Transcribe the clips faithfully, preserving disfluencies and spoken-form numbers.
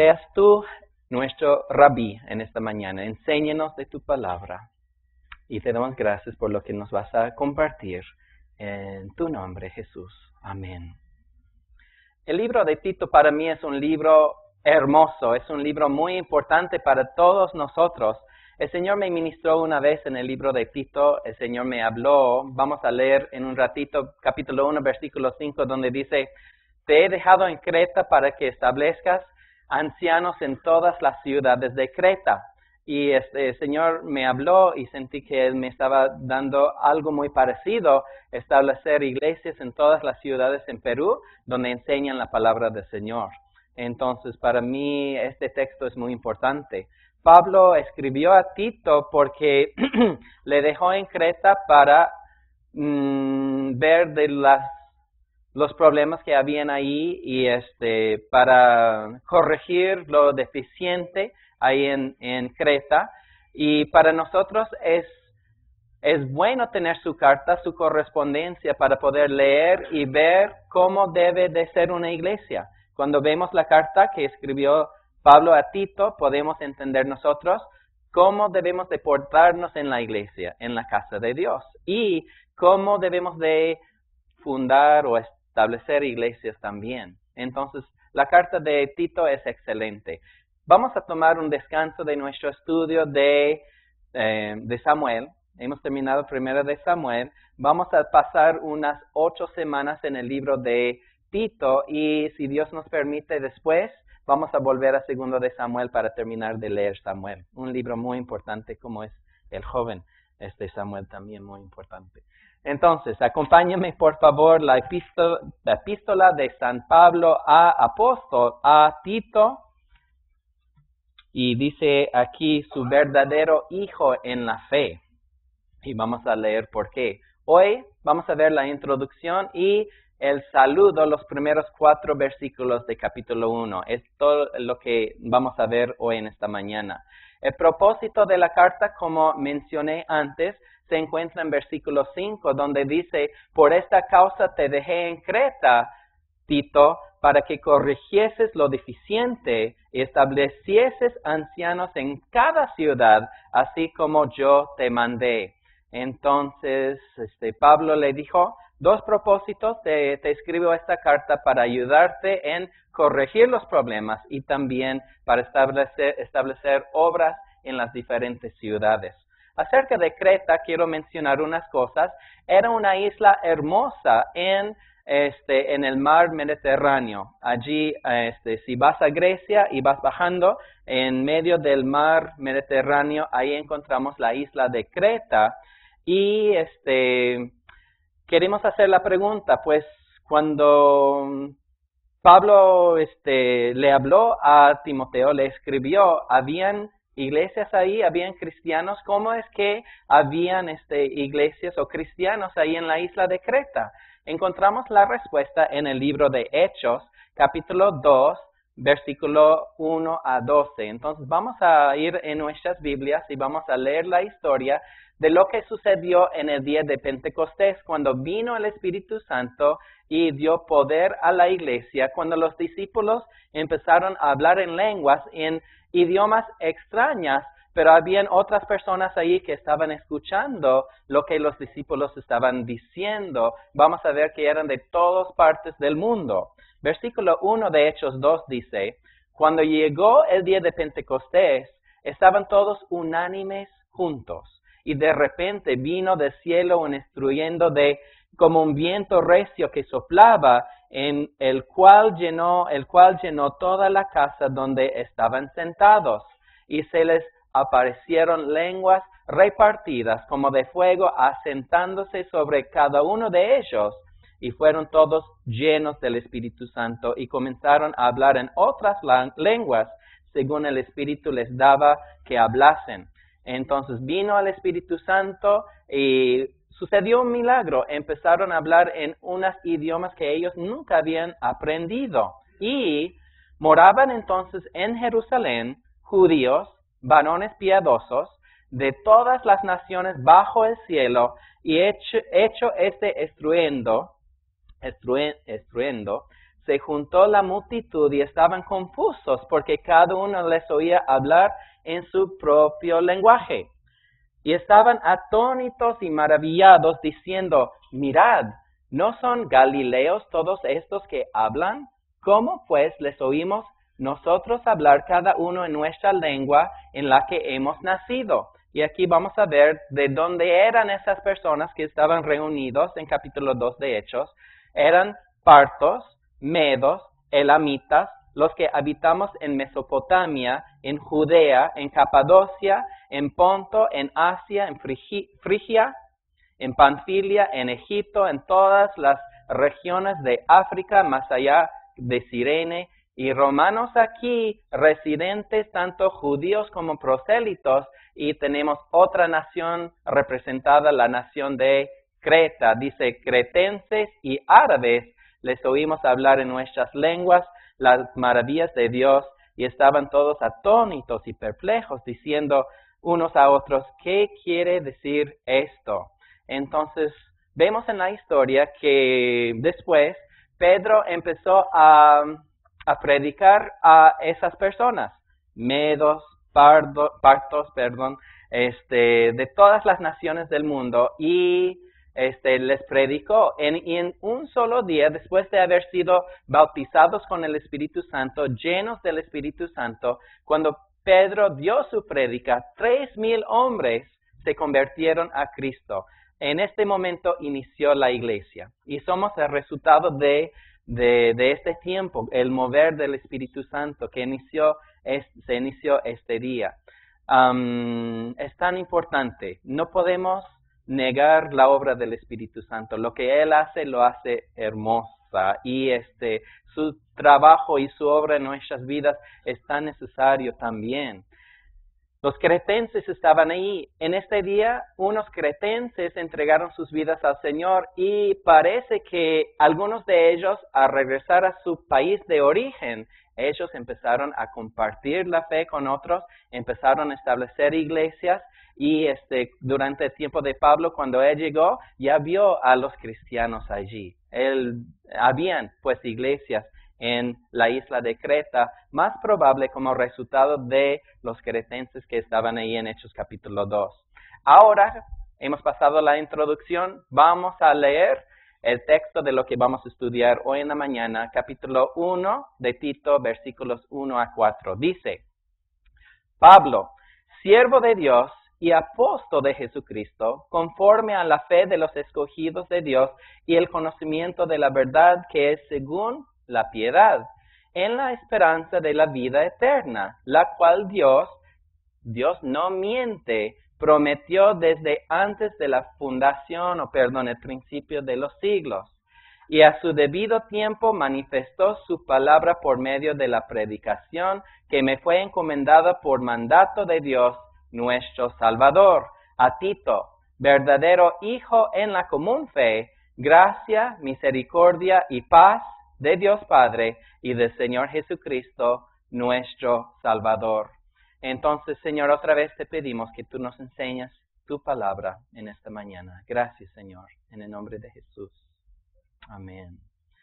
seas tú nuestro rabí en esta mañana. Enséñanos de tu palabra. Y te damos gracias por lo que nos vas a compartir. En tu nombre, Jesús. Amén. El libro de Tito para mí es un libro hermoso. Es un libro muy importante para todos nosotros. El Señor me ministró una vez en el libro de Tito. El Señor me habló. Vamos a leer en un ratito capítulo uno, versículo cinco, donde dice: Te he dejado en Creta para que establezcas ancianos en todas las ciudades de Creta. Y este, el Señor me habló y sentí que Él me estaba dando algo muy parecido, establecer iglesias en todas las ciudades en Perú, donde enseñan la palabra del Señor. Entonces, para mí, este texto es muy importante. Pablo escribió a Tito porque le dejó en Creta para mmm, ver de las los problemas que habían ahí y este para corregir lo deficiente ahí en, en Creta. Y para nosotros es, es bueno tener su carta, su correspondencia para poder leer y ver cómo debe de ser una iglesia. Cuando vemos la carta que escribió Pablo a Tito, podemos entender nosotros cómo debemos de portarnos en la iglesia, en la casa de Dios, y cómo debemos de fundar o establecer iglesias también. Entonces, la carta de Tito es excelente. Vamos a tomar un descanso de nuestro estudio de, eh, de Samuel. Hemos terminado primero de Samuel. Vamos a pasar unas ocho semanas en el libro de Tito y si Dios nos permite después, vamos a volver a segundo de Samuel para terminar de leer Samuel. Un libro muy importante como es el joven. Este Samuel también muy importante. Entonces, acompáñame por favor la epístola, la epístola de San Pablo a apóstol a Tito. Y dice aquí su verdadero hijo en la fe. Y vamos a leer por qué. Hoy vamos a ver la introducción y el saludo, los primeros cuatro versículos de capítulo uno. Es todo lo que vamos a ver hoy en esta mañana. El propósito de la carta, como mencioné antes, se encuentra en versículo cinco, donde dice: Por esta causa te dejé en Creta, Tito, para que corrigieses lo deficiente y establecieses ancianos en cada ciudad, así como yo te mandé. Entonces, este, Pablo le dijo: Dos propósitos, te, te escribo esta carta para ayudarte en corregir los problemas y también para establecer, establecer obras en las diferentes ciudades. Acerca de Creta, quiero mencionar unas cosas. Era una isla hermosa en, este, en el mar Mediterráneo. Allí, este, si vas a Grecia y vas bajando en medio del mar Mediterráneo, ahí encontramos la isla de Creta. Y este, queremos hacer la pregunta, pues cuando Pablo este, le habló a Timoteo, le escribió, ¿habían iglesias ahí? ¿Habían cristianos? ¿Cómo es que habían este, iglesias o cristianos ahí en la isla de Creta? Encontramos la respuesta en el libro de Hechos, capítulo dos, versículo uno a doce. Entonces vamos a ir en nuestras Biblias y vamos a leer la historia de lo que sucedió en el día de Pentecostés, cuando vino el Espíritu Santo y dio poder a la iglesia, cuando los discípulos empezaron a hablar en lenguas, en idiomas extrañas, pero habían otras personas ahí que estaban escuchando lo que los discípulos estaban diciendo. Vamos a ver que eran de todas partes del mundo. Versículo uno de Hechos dos dice: Cuando llegó el día de Pentecostés, estaban todos unánimes juntos. Y de repente vino del cielo un estruendo de como un viento recio que soplaba, en el cual llenó, el cual llenó toda la casa donde estaban sentados. Y se les aparecieron lenguas repartidas como de fuego, asentándose sobre cada uno de ellos. Y fueron todos llenos del Espíritu Santo y comenzaron a hablar en otras lenguas, según el Espíritu les daba que hablasen. Entonces vino el Espíritu Santo y sucedió un milagro. Empezaron a hablar en unos idiomas que ellos nunca habían aprendido. Y moraban entonces en Jerusalén judíos, varones piadosos, de todas las naciones bajo el cielo, y hecho, hecho este estruendo, estruen, estruendo, se juntó la multitud y estaban confusos porque cada uno les oía hablar en su propio lenguaje. Y estaban atónitos y maravillados diciendo, mirad, ¿no son galileos todos estos que hablan? ¿Cómo pues les oímos nosotros hablar cada uno en nuestra lengua en la que hemos nacido? Y aquí vamos a ver de dónde eran esas personas que estaban reunidos en capítulo dos de Hechos. Eran partos, medos, elamitas, los que habitamos en Mesopotamia, en Judea, en Capadocia, en Ponto, en Asia, en Frigia, en Panfilia, en Egipto, en todas las regiones de África, más allá de Cirene, y romanos aquí, residentes, tanto judíos como prosélitos, y tenemos otra nación representada, la nación de Creta. Dice, cretenses y árabes, les oímos hablar en nuestras lenguas las maravillas de Dios, y estaban todos atónitos y perplejos, diciendo unos a otros, ¿qué quiere decir esto? Entonces, vemos en la historia que después Pedro empezó a, a predicar a esas personas, medos, pardo, partos, perdón, este, de todas las naciones del mundo, y Este, les predicó en, en un solo día, después de haber sido bautizados con el Espíritu Santo, llenos del Espíritu Santo. Cuando Pedro dio su prédica, tres mil hombres se convirtieron a Cristo. En este momento inició la iglesia y somos el resultado de, de, de este tiempo, el mover del Espíritu Santo que inició, es, se inició este día. Um, es tan importante, no podemos negar la obra del Espíritu Santo. Lo que Él hace, lo hace hermosa. Y este, su trabajo y su obra en nuestras vidas es tan necesario también. Los cretenses estaban ahí. En este día, unos cretenses entregaron sus vidas al Señor y parece que algunos de ellos, al regresar a su país de origen, ellos empezaron a compartir la fe con otros, empezaron a establecer iglesias. Y este, durante el tiempo de Pablo, cuando él llegó, ya vio a los cristianos allí. Él, habían pues iglesias en la isla de Creta, más probable como resultado de los cretenses que estaban ahí en Hechos capítulo dos. Ahora, hemos pasado la introducción, vamos a leer el texto de lo que vamos a estudiar hoy en la mañana, capítulo uno de Tito, versículos uno a cuatro. Dice, Pablo, siervo de Dios, y apóstol de Jesucristo, conforme a la fe de los escogidos de Dios y el conocimiento de la verdad que es según la piedad, en la esperanza de la vida eterna, la cual Dios, Dios no miente, prometió desde antes de la fundación, o perdón, el principio de los siglos, y a su debido tiempo manifestó su palabra por medio de la predicación que me fue encomendada por mandato de Dios, nuestro Salvador, a Tito, verdadero hijo en la común fe, gracia, misericordia y paz de Dios Padre y del Señor Jesucristo, nuestro Salvador. Entonces, Señor, otra vez te pedimos que tú nos enseñes tu palabra en esta mañana. Gracias, Señor, en el nombre de Jesús. Amén.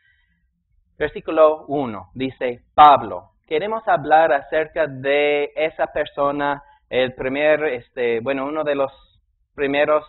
Versículo uno dice, Pablo. Queremos hablar acerca de esa persona. El primer, este, bueno, uno de los primeros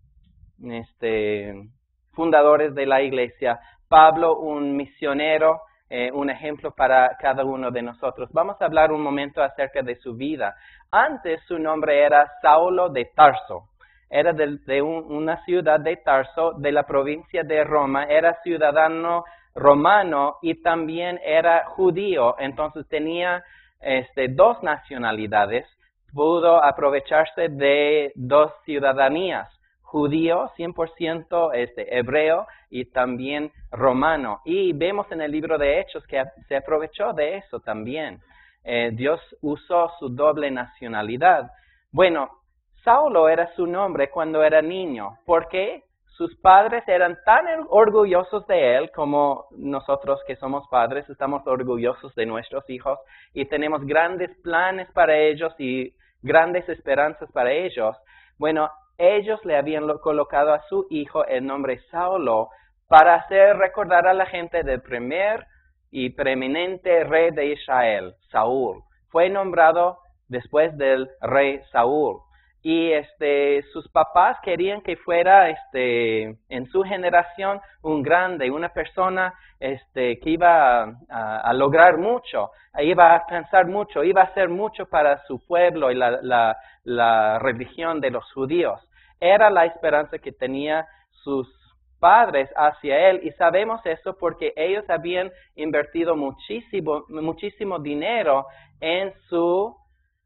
este, fundadores de la iglesia, Pablo, un misionero, eh, un ejemplo para cada uno de nosotros. Vamos a hablar un momento acerca de su vida. Antes su nombre era Saulo de Tarso. Era de, de un, una ciudad de Tarso, de la provincia de Roma. Era ciudadano romano y también era judío. Entonces tenía este, dos nacionalidades. Pudo aprovecharse de dos ciudadanías, judío, cien por ciento este, hebreo, y también romano. Y vemos en el libro de Hechos que se aprovechó de eso también. Eh, Dios usó su doble nacionalidad. Bueno, Saulo era su nombre cuando era niño. ¿Por qué? Sus padres eran tan orgullosos de él como nosotros que somos padres estamos orgullosos de nuestros hijos y tenemos grandes planes para ellos y grandes esperanzas para ellos. Bueno, ellos le habían colocado a su hijo el nombre Saulo para hacer recordar a la gente del primer y preeminente rey de Israel, Saúl. Fue nombrado después del rey Saúl. Y este, sus papás querían que fuera este, en su generación un grande, una persona este, que iba a, a, a lograr mucho, iba a alcanzar mucho, iba a hacer mucho para su pueblo y la, la, la religión de los judíos. Era la esperanza que tenía sus padres hacia él, y sabemos eso porque ellos habían invertido muchísimo, muchísimo dinero en su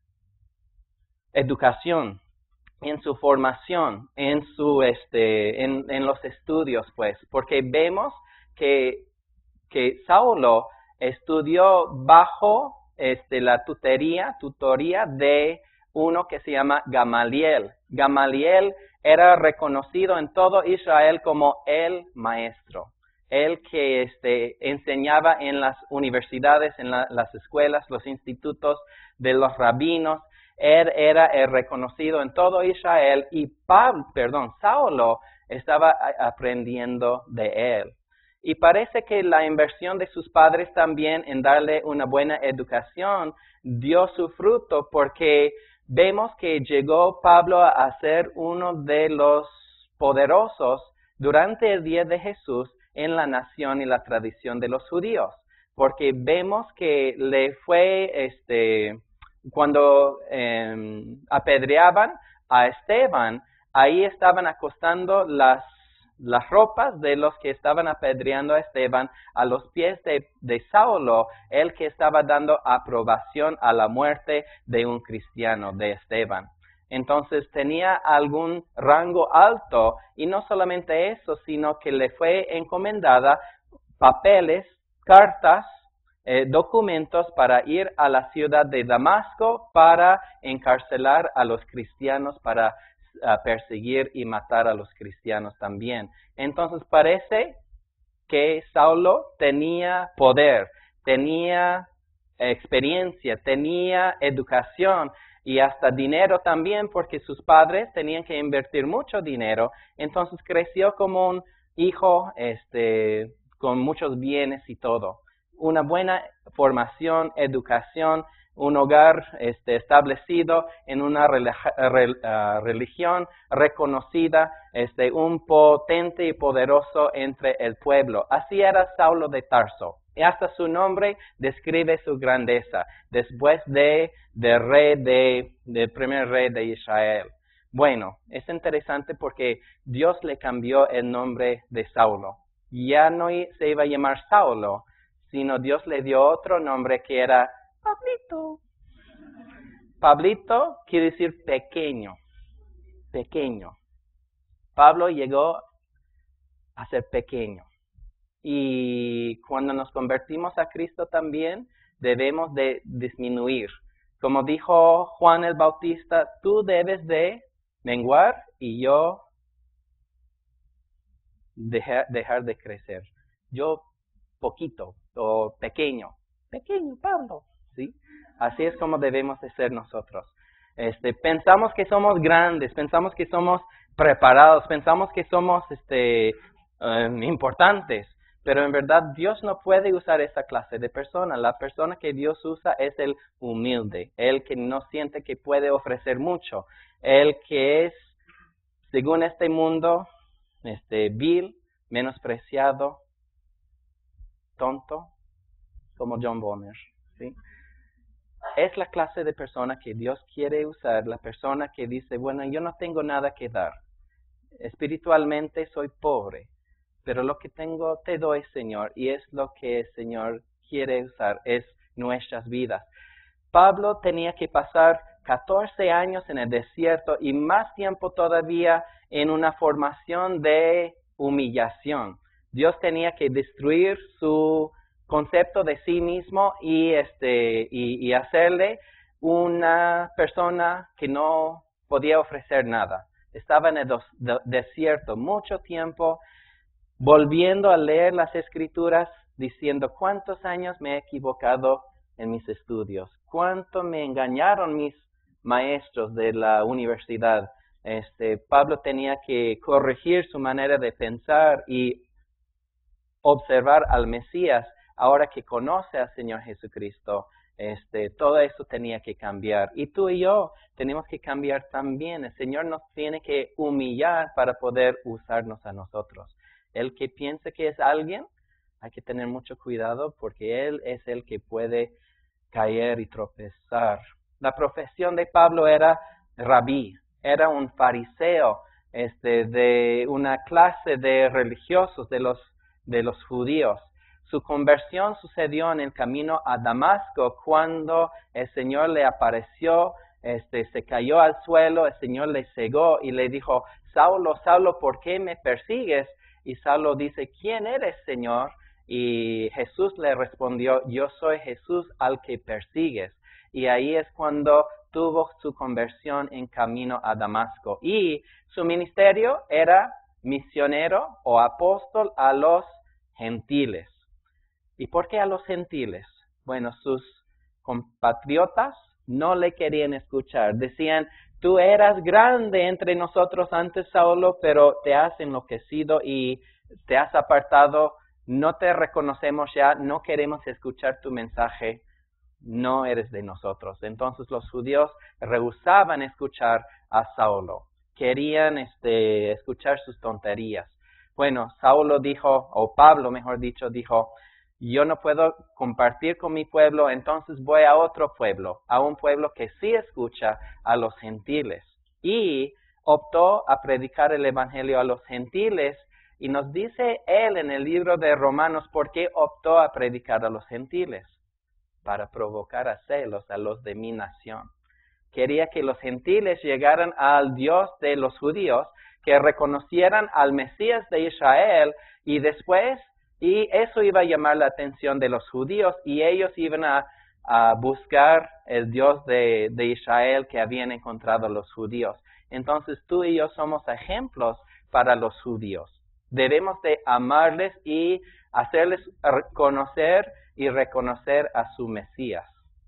educación, en su formación, en su este, en, en los estudios, pues, porque vemos que, que Saulo estudió bajo este, la tutoría, tutoría de uno que se llama Gamaliel. Gamaliel era reconocido en todo Israel como el maestro, el que este, enseñaba en las universidades, en la, las escuelas, los institutos de los rabinos. Él era el reconocido en todo Israel y Pablo, perdón, Saulo estaba aprendiendo de él. Y parece que la inversión de sus padres también en darle una buena educación dio su fruto, porque vemos que llegó Pablo a ser uno de los poderosos durante el día de Jesús en la nación y la tradición de los judíos, porque vemos que le fue este cuando eh, apedreaban a Esteban, ahí estaban acostando las, las ropas de los que estaban apedreando a Esteban a los pies de, de Saulo, el que estaba dando aprobación a la muerte de un cristiano, de Esteban. Entonces tenía algún rango alto, y no solamente eso, sino que le fue encomendada papeles, cartas, Eh, documentos para ir a la ciudad de Damasco para encarcelar a los cristianos, para uh, perseguir y matar a los cristianos también. Entonces parece que Saulo tenía poder, tenía experiencia, tenía educación y hasta dinero también, porque sus padres tenían que invertir mucho dinero. Entonces creció como un hijo este, con muchos bienes y todo. Una buena formación, educación, un hogar este, establecido en una religión reconocida, este, un potente y poderoso entre el pueblo. Así era Saulo de Tarso. Y hasta su nombre describe su grandeza, después de, de rey de, del primer rey de Israel. Bueno, es interesante porque Dios le cambió el nombre de Saulo. Ya no se iba a llamar Saulo, sino Dios le dio otro nombre que era Pablito. Pablito quiere decir pequeño, pequeño. Pablo llegó a ser pequeño. Y cuando nos convertimos a Cristo también debemos de disminuir. Como dijo Juan el Bautista, tú debes de menguar y yo dejar, dejar de crecer. Yo poquito o pequeño, pequeño Pablo, ¿sí? Así es como debemos de ser nosotros. Este, pensamos que somos grandes, pensamos que somos preparados, pensamos que somos este, um, importantes, pero en verdad Dios no puede usar esa clase de persona. La persona que Dios usa es el humilde, el que no siente que puede ofrecer mucho, el que es, según este mundo, este, vil, menospreciado, tonto, como John Bonner, ¿sí? Es la clase de persona que Dios quiere usar, la persona que dice, bueno, yo no tengo nada que dar. Espiritualmente soy pobre, pero lo que tengo te doy, Señor, y es lo que el Señor quiere usar, es nuestras vidas. Pablo tenía que pasar catorce años en el desierto y más tiempo todavía en una formación de humillación. Dios tenía que destruir su concepto de sí mismo y, este, y, y hacerle una persona que no podía ofrecer nada. Estaba en el dos, de, desierto mucho tiempo, volviendo a leer las Escrituras, diciendo cuántos años me he equivocado en mis estudios, cuánto me engañaron mis maestros de la universidad. Este, Pablo tenía que corregir su manera de pensar y observar al Mesías ahora que conoce al Señor Jesucristo, este, todo eso tenía que cambiar. Y tú y yo tenemos que cambiar también. El Señor nos tiene que humillar para poder usarnos a nosotros. El que piense que es alguien, hay que tener mucho cuidado porque Él es el que puede caer y tropezar. La profesión de Pablo era rabí, era un fariseo, este, de una clase de religiosos de los, de los judíos. Su conversión sucedió en el camino a Damasco cuando el Señor le apareció, este, se cayó al suelo, el Señor le cegó y le dijo, Saulo, Saulo, ¿por qué me persigues? Y Saulo dice, ¿quién eres, Señor? Y Jesús le respondió, yo soy Jesús al que persigues. Y ahí es cuando tuvo su conversión en camino a Damasco. Y su ministerio era misionero o apóstol a los gentiles. ¿Y por qué a los gentiles? Bueno, sus compatriotas no le querían escuchar. Decían, tú eras grande entre nosotros antes, Saulo, pero te has enloquecido y te has apartado. No te reconocemos ya, no queremos escuchar tu mensaje, no eres de nosotros. Entonces los judíos rehusaban escuchar a Saulo, querían este, escuchar sus tonterías. Bueno, Saulo dijo, o Pablo mejor dicho, dijo, yo no puedo compartir con mi pueblo, entonces voy a otro pueblo, a un pueblo que sí escucha a los gentiles. Y optó a predicar el evangelio a los gentiles. Y nos dice él en el libro de Romanos por qué optó a predicar a los gentiles. Para provocar a celos a los de mi nación. Quería que los gentiles llegaran al Dios de los judíos, que reconocieran al Mesías de Israel y después, y eso iba a llamar la atención de los judíos y ellos iban a, a buscar el Dios de, de Israel que habían encontrado los judíos. Entonces tú y yo somos ejemplos para los judíos. Debemos de amarles y hacerles conocer y reconocer a su Mesías.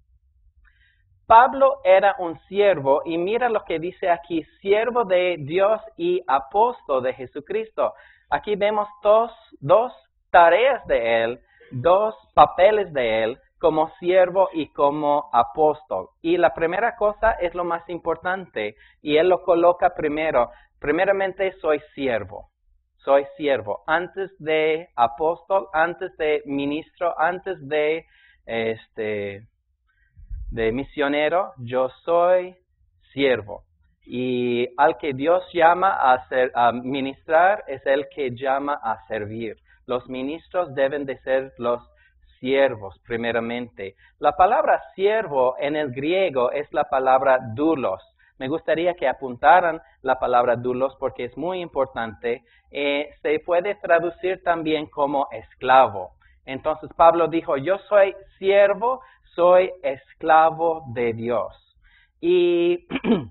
Pablo era un siervo y mira lo que dice aquí, siervo de Dios y apóstol de Jesucristo. Aquí vemos dos, dos tareas de él, dos papeles de él como siervo y como apóstol. Y la primera cosa es lo más importante y él lo coloca primero. Primeramente soy siervo. Soy siervo, antes de apóstol, antes de ministro, antes de, este, de misionero, yo soy siervo. Y al que Dios llama a, ser, a ministrar es el que llama a servir. Los ministros deben de ser los siervos, primeramente. La palabra siervo en el griego es la palabra doulos. Me gustaría que apuntaran la palabra doulos porque es muy importante. Eh, se puede traducir también como esclavo. Entonces Pablo dijo, yo soy siervo, soy esclavo de Dios. Y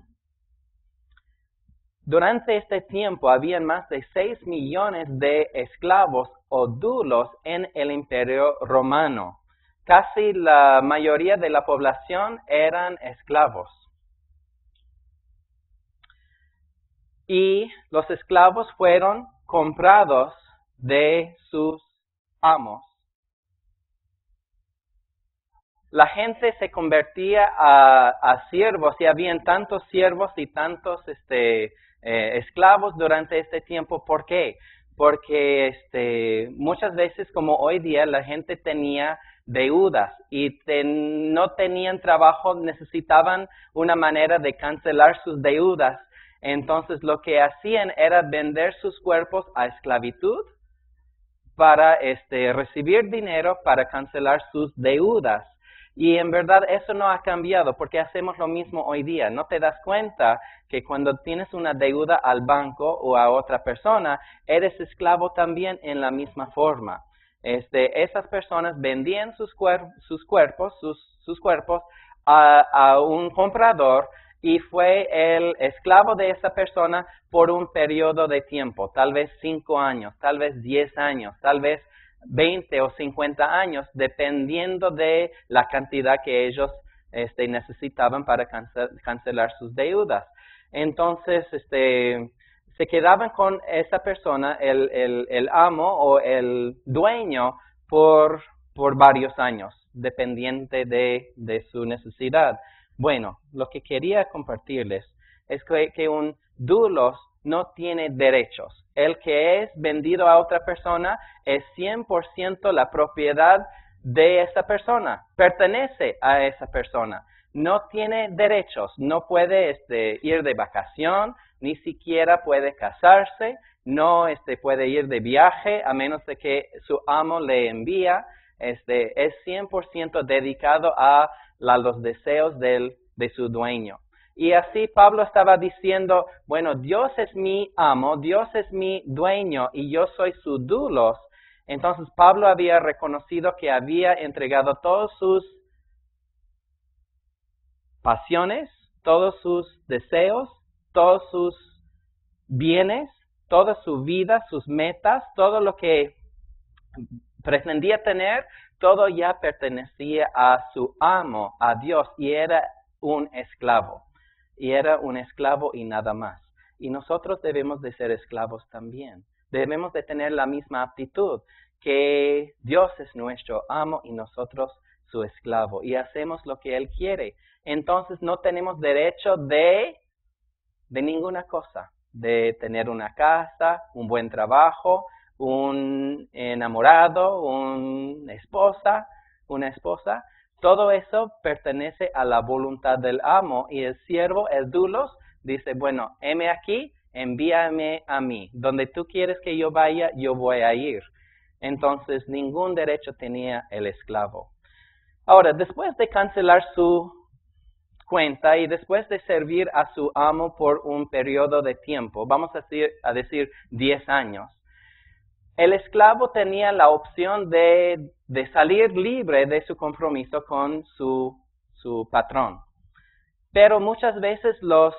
durante este tiempo habían más de seis millones de esclavos o doulos en el Imperio Romano. Casi la mayoría de la población eran esclavos. Y los esclavos fueron comprados de sus amos. La gente se convertía a, a siervos y habían tantos siervos y tantos este, eh, esclavos durante este tiempo. ¿Por qué? Porque este, muchas veces, como hoy día, la gente tenía deudas y te, no tenían trabajo, necesitaban una manera de cancelar sus deudas. Entonces lo que hacían era vender sus cuerpos a esclavitud para este, recibir dinero para cancelar sus deudas. Y en verdad eso no ha cambiado porque hacemos lo mismo hoy día. ¿No te das cuenta que cuando tienes una deuda al banco o a otra persona, eres esclavo también en la misma forma? Este, esas personas vendían sus, cuer sus cuerpos, sus, sus cuerpos a, a un comprador y fue el esclavo de esa persona por un periodo de tiempo, tal vez cinco años, tal vez diez años, tal vez veinte o cincuenta años, dependiendo de la cantidad que ellos este, necesitaban para cancel cancelar sus deudas. Entonces, este, se quedaban con esa persona, el, el, el amo o el dueño, por, por varios años, dependiente de, de su necesidad. Bueno, lo que quería compartirles es que, que un doulos no tiene derechos. El que es vendido a otra persona es cien por ciento la propiedad de esa persona, pertenece a esa persona. No tiene derechos, no puede este, ir de vacación, ni siquiera puede casarse, no este, puede ir de viaje a menos de que su amo le envía. Este, es cien por ciento dedicado a, a los deseos del, de su dueño. Y así Pablo estaba diciendo, bueno, Dios es mi amo, Dios es mi dueño y yo soy su doulos. Entonces Pablo había reconocido que había entregado todos sus pasiones, todos sus deseos, todos sus bienes, toda su vida, sus metas, todo lo que pretendía tener, todo ya pertenecía a su amo, a Dios, y era un esclavo. Y era un esclavo y nada más. Y nosotros debemos de ser esclavos también. Debemos de tener la misma actitud, que Dios es nuestro amo y nosotros su esclavo. Y hacemos lo que Él quiere. Entonces no tenemos derecho de, de ninguna cosa. De tener una casa, un buen trabajo, un enamorado, una esposa, una esposa. Todo eso pertenece a la voluntad del amo y el siervo, el doulos, dice, bueno, heme aquí, envíame a mí. Donde tú quieres que yo vaya, yo voy a ir. Entonces, ningún derecho tenía el esclavo. Ahora, después de cancelar su cuenta y después de servir a su amo por un periodo de tiempo, vamos a decir, a decir diez años, el esclavo tenía la opción de, de salir libre de su compromiso con su, su patrón. Pero muchas veces los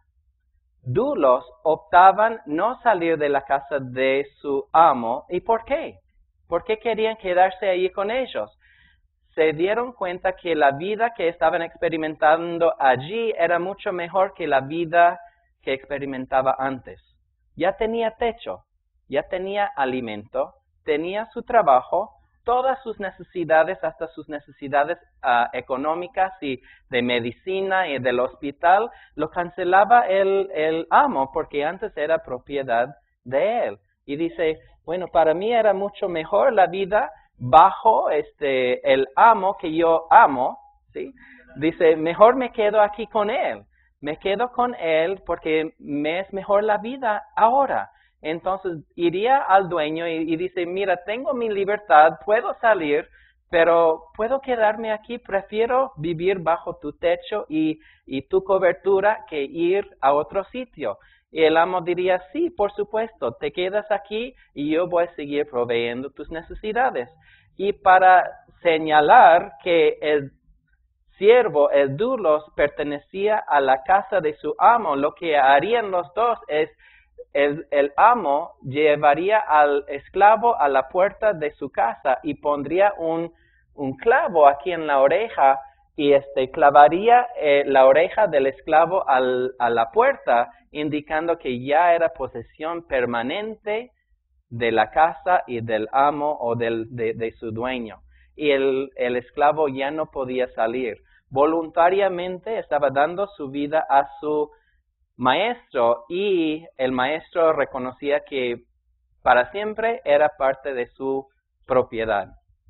doulos optaban no salir de la casa de su amo. ¿Y por qué? ¿Por qué querían quedarse allí con ellos? Se dieron cuenta que la vida que estaban experimentando allí era mucho mejor que la vida que experimentaba antes. Ya tenía techo. Ya tenía alimento, tenía su trabajo, todas sus necesidades, hasta sus necesidades uh, económicas y de medicina y del hospital, lo cancelaba el, el amo porque antes era propiedad de él. Y dice, bueno, para mí era mucho mejor la vida bajo este, el amo que yo amo, ¿sí? Dice, mejor me quedo aquí con él, me quedo con él porque me es mejor la vida ahora. Entonces iría al dueño y, y dice, mira, tengo mi libertad, puedo salir, pero puedo quedarme aquí, prefiero vivir bajo tu techo y, y tu cobertura que ir a otro sitio. Y el amo diría, sí, por supuesto, te quedas aquí y yo voy a seguir proveyendo tus necesidades. Y para señalar que el siervo, el doulos, pertenecía a la casa de su amo, lo que harían los dos es El, el amo llevaría al esclavo a la puerta de su casa y pondría un, un clavo aquí en la oreja y este clavaría eh, la oreja del esclavo al, a la puerta, indicando que ya era posesión permanente de la casa y del amo o del, de, de su dueño. Y el, el esclavo ya no podía salir. Voluntariamente estaba dando su vida a su maestro y el maestro reconocía que para siempre era parte de su propiedad.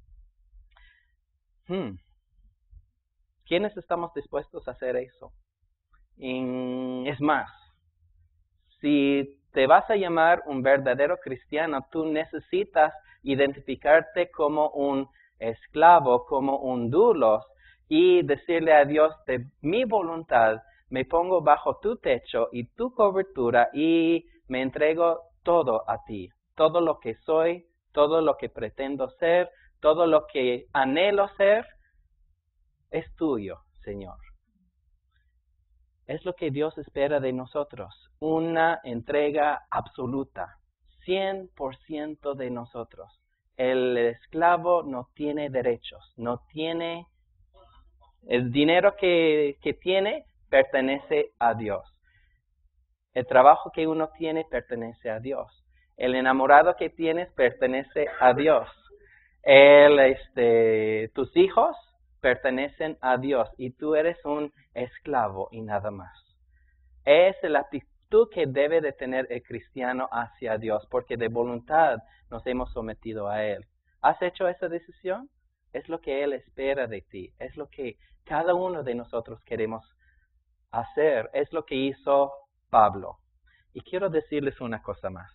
Hmm. ¿Quiénes estamos dispuestos a hacer eso? Y es más, si te vas a llamar un verdadero cristiano, tú necesitas identificarte como un esclavo, como un doulos y decirle a Dios, de mi voluntad, me pongo bajo tu techo y tu cobertura y me entrego todo a ti. Todo lo que soy, todo lo que pretendo ser, todo lo que anhelo ser, es tuyo, Señor. Es lo que Dios espera de nosotros. Una entrega absoluta, cien por ciento de nosotros. El esclavo no tiene derechos, no tiene el dinero que, que tiene, pertenece a Dios. El trabajo que uno tiene pertenece a Dios. El enamorado que tienes pertenece a Dios. Él, este, tus hijos pertenecen a Dios y tú eres un esclavo y nada más. Es la actitud que debe de tener el cristiano hacia Dios, porque de voluntad nos hemos sometido a Él. ¿Has hecho esa decisión? Es lo que Él espera de ti, es lo que cada uno de nosotros queremos hacer, es lo que hizo Pablo. Y quiero decirles una cosa más.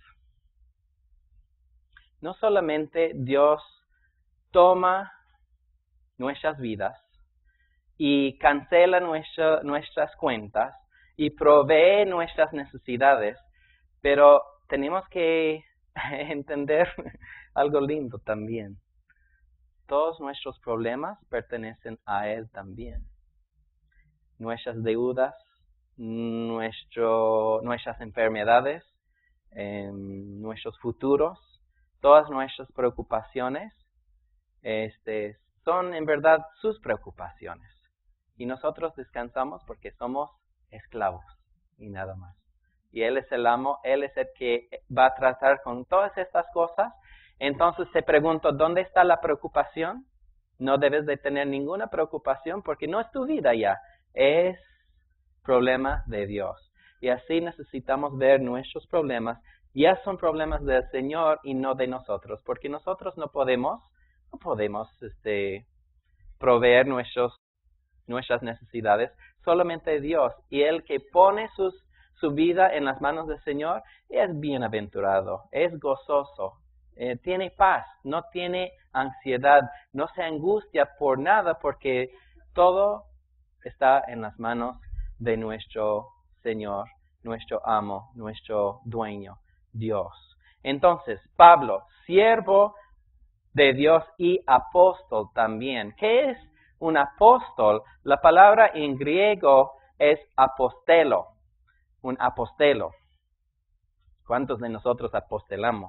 No solamente Dios toma nuestras vidas y cancela nuestra, nuestras cuentas y provee nuestras necesidades, pero tenemos que entender algo lindo también. Todos nuestros problemas pertenecen a Él también. Nuestras deudas, nuestro, nuestras enfermedades, eh, nuestros futuros, todas nuestras preocupaciones, este, son en verdad sus preocupaciones. Y nosotros descansamos porque somos esclavos y nada más. Y Él es el amo, Él es el que va a tratar con todas estas cosas. Entonces te pregunto, ¿dónde está la preocupación? No debes de tener ninguna preocupación porque no es tu vida ya, es problema de Dios. Y así necesitamos ver nuestros problemas, ya son problemas del Señor y no de nosotros, porque nosotros no podemos, no podemos este, proveer nuestros, nuestras necesidades, solamente Dios. Y el que pone sus, su vida en las manos del Señor es bienaventurado, es gozoso. Eh, tiene paz, no tiene ansiedad, no se angustia por nada porque todo está en las manos de nuestro Señor, nuestro amo, nuestro dueño, Dios. Entonces, Pablo, siervo de Dios y apóstol también. ¿Qué es un apóstol? La palabra en griego es apostelo, un apostelo. ¿Cuántos de nosotros apostelamos?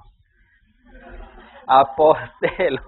Apostelo.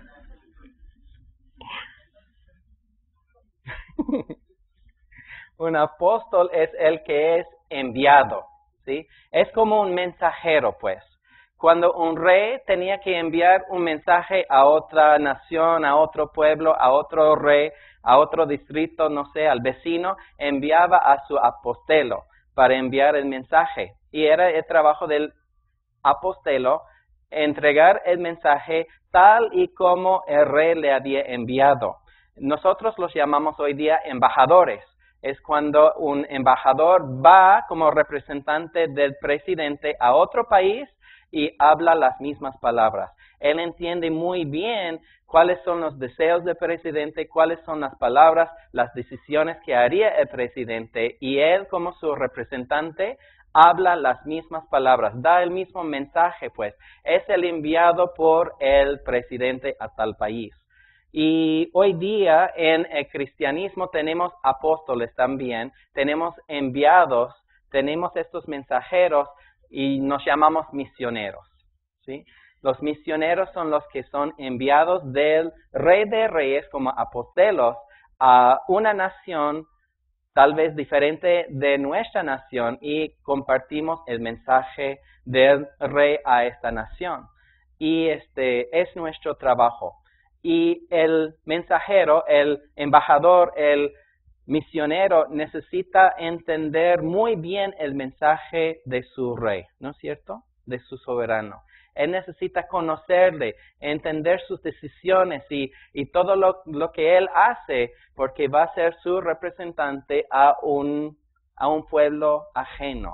Un apóstol es el que es enviado, ¿sí? Es como un mensajero, pues. Cuando un rey tenía que enviar un mensaje a otra nación, a otro pueblo, a otro rey, a otro distrito, no sé, al vecino, enviaba a su apostelo para enviar el mensaje. Y era el trabajo del apostelo entregar el mensaje tal y como el rey le había enviado. Nosotros los llamamos hoy día embajadores. Es cuando un embajador va como representante del presidente a otro país y habla las mismas palabras. Él entiende muy bien cuáles son los deseos del presidente, cuáles son las palabras, las decisiones que haría el presidente, y él como su representante habla las mismas palabras, da el mismo mensaje, pues. Es el enviado por el presidente a tal país. Y hoy día en el cristianismo tenemos apóstoles también, tenemos enviados, tenemos estos mensajeros y nos llamamos misioneros, ¿sí? Los misioneros son los que son enviados del Rey de Reyes como apostelos a una nación tal vez diferente de nuestra nación y compartimos el mensaje del Rey a esta nación. Y este es nuestro trabajo. Y el mensajero, el embajador, el misionero necesita entender muy bien el mensaje de su rey, ¿no es cierto? De su soberano. Él necesita conocerle, entender sus decisiones y, y todo lo, lo que él hace, porque va a ser su representante a un, a un pueblo ajeno.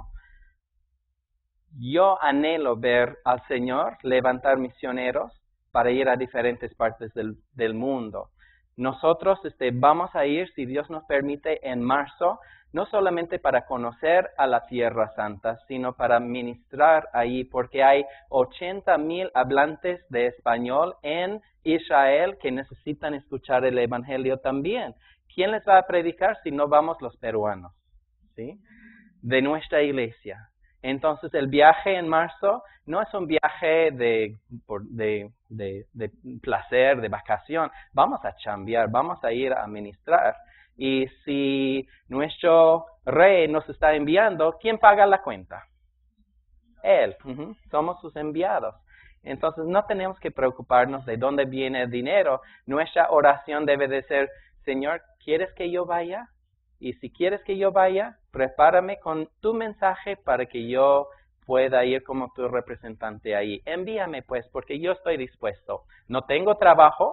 Yo anhelo ver al Señor levantar misioneros para ir a diferentes partes del, del mundo. Nosotros este, vamos a ir, si Dios nos permite, en marzo, no solamente para conocer a la Tierra Santa, sino para ministrar ahí, porque hay ochenta mil hablantes de español en Israel que necesitan escuchar el Evangelio también. ¿Quién les va a predicar si no vamos los peruanos? ¿Sí? De nuestra iglesia. Entonces el viaje en marzo no es un viaje de, de, de, de placer, de vacación. Vamos a chambear, vamos a ir a ministrar. Y si nuestro rey nos está enviando, ¿quién paga la cuenta? Él. Uh-huh. Somos sus enviados. Entonces no tenemos que preocuparnos de dónde viene el dinero. Nuestra oración debe de ser, Señor, ¿quieres que yo vaya? Y si quieres que yo vaya, prepárame con tu mensaje para que yo pueda ir como tu representante ahí. Envíame pues, porque yo estoy dispuesto. No tengo trabajo.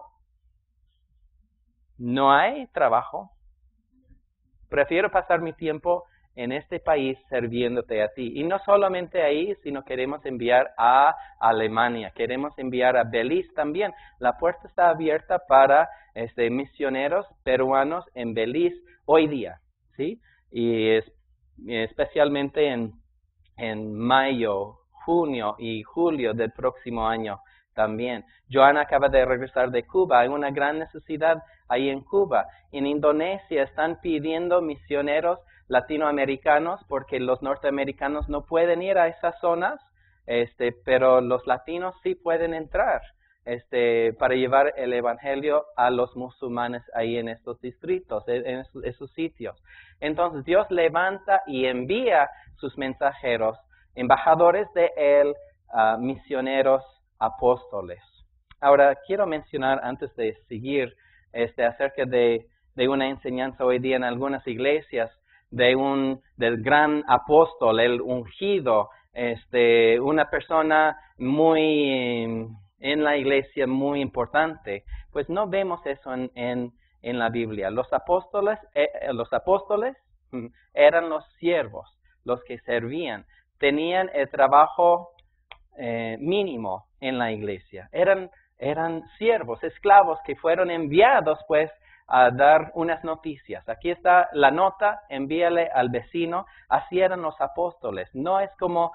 No hay trabajo. Prefiero pasar mi tiempo en este país sirviéndote a ti. Y no solamente ahí, sino queremos enviar a Alemania, queremos enviar a Belice también. La puerta está abierta para este, misioneros peruanos en Belice hoy día, ¿sí? Y es, especialmente en, en mayo, junio y julio del próximo año también. Joana acaba de regresar de Cuba. Hay una gran necesidad ahí en Cuba. En Indonesia están pidiendo misioneros latinoamericanos porque los norteamericanos no pueden ir a esas zonas, este, pero los latinos sí pueden entrar este, para llevar el evangelio a los musulmanes ahí en estos distritos, en esos, esos sitios. Entonces Dios levanta y envía sus mensajeros, embajadores de él, uh, misioneros, apóstoles. Ahora quiero mencionar antes de seguir este, acerca de, de una enseñanza hoy día en algunas iglesias de un del gran apóstol, el ungido, este, una persona muy en la iglesia muy importante. Pues no vemos eso en, en, en la Biblia. Los apóstoles, eh, los apóstoles eran los siervos, los que servían, tenían el trabajo eh, mínimo en la iglesia. Eran, eran siervos, esclavos que fueron enviados pues a dar unas noticias. Aquí está la nota, envíale al vecino. Así eran los apóstoles. No es como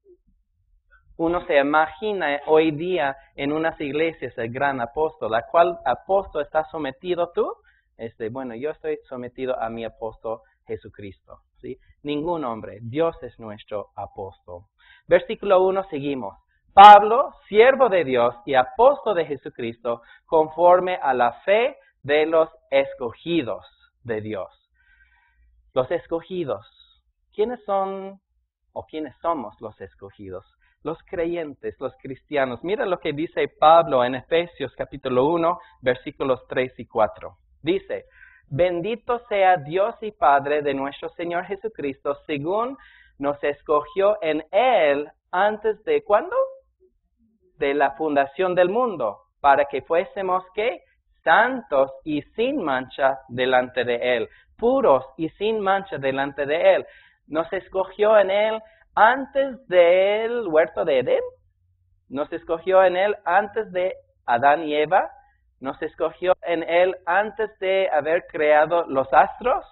uno se imagina hoy día en unas iglesias el gran apóstol. ¿A cuál apóstol estás sometido tú? Este, bueno, yo estoy sometido a mi apóstol Jesucristo, ¿sí? Ningún hombre. Dios es nuestro apóstol. Versículo uno, seguimos. Pablo, siervo de Dios y apóstol de Jesucristo, conforme a la fe de los escogidos de Dios. Los escogidos. ¿Quiénes son o quiénes somos los escogidos? Los creyentes, los cristianos. Mira lo que dice Pablo en Efesios capítulo uno, versículos tres y cuatro. Dice, bendito sea Dios y Padre de nuestro Señor Jesucristo, según nos escogió en Él antes de, ¿cuándo? De la fundación del mundo, para que fuésemos, ¿qué? Santos y sin mancha delante de Él, puros y sin mancha delante de Él. Nos escogió en Él antes del huerto de Edén, nos escogió en Él antes de Adán y Eva, nos escogió en Él antes de haber creado los astros,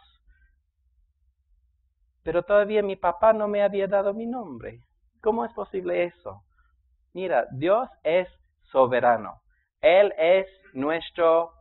pero todavía mi papá no me había dado mi nombre. ¿Cómo es posible eso? Mira, Dios es soberano. Él es nuestro,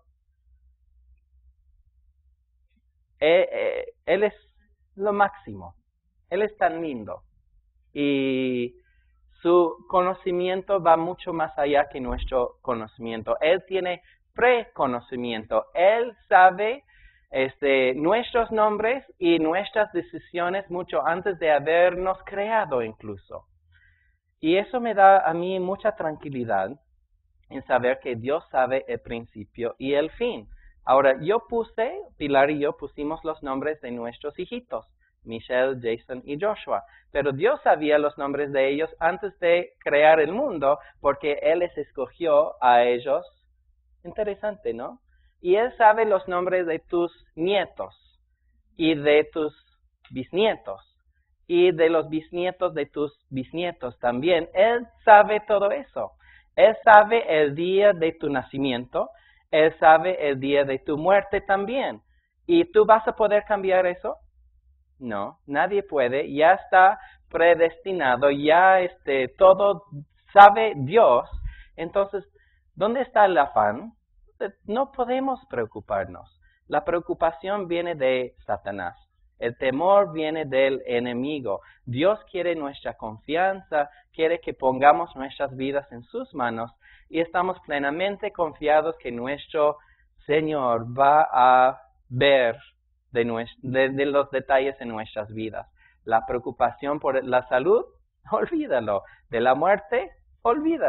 eh, eh, Él es lo máximo. Él es tan lindo. Y su conocimiento va mucho más allá que nuestro conocimiento. Él tiene preconocimiento. Él sabe este, nuestros nombres y nuestras decisiones mucho antes de habernos creado incluso. Y eso me da a mí mucha tranquilidad en saber que Dios sabe el principio y el fin. Ahora, yo puse, Pilar y yo pusimos los nombres de nuestros hijitos, Michelle, Jason y Joshua. Pero Dios sabía los nombres de ellos antes de crear el mundo porque Él les escogió a ellos. Interesante, ¿no? Y Él sabe los nombres de tus nietos y de tus bisnietos y de los bisnietos de tus bisnietos también. Él sabe todo eso. Él sabe el día de tu nacimiento. Él sabe el día de tu muerte también. ¿Y tú vas a poder cambiar eso? No, nadie puede. Ya está predestinado. Ya este, todo sabe Dios. Entonces, ¿dónde está el afán? No podemos preocuparnos. La preocupación viene de Satanás. El temor viene del enemigo. Dios quiere nuestra confianza, quiere que pongamos nuestras vidas en sus manos y estamos plenamente confiados que nuestro Señor va a ver de, nuestro, de, de los detalles en nuestras vidas. La preocupación por la salud, olvídalo. De la muerte, olvídalo.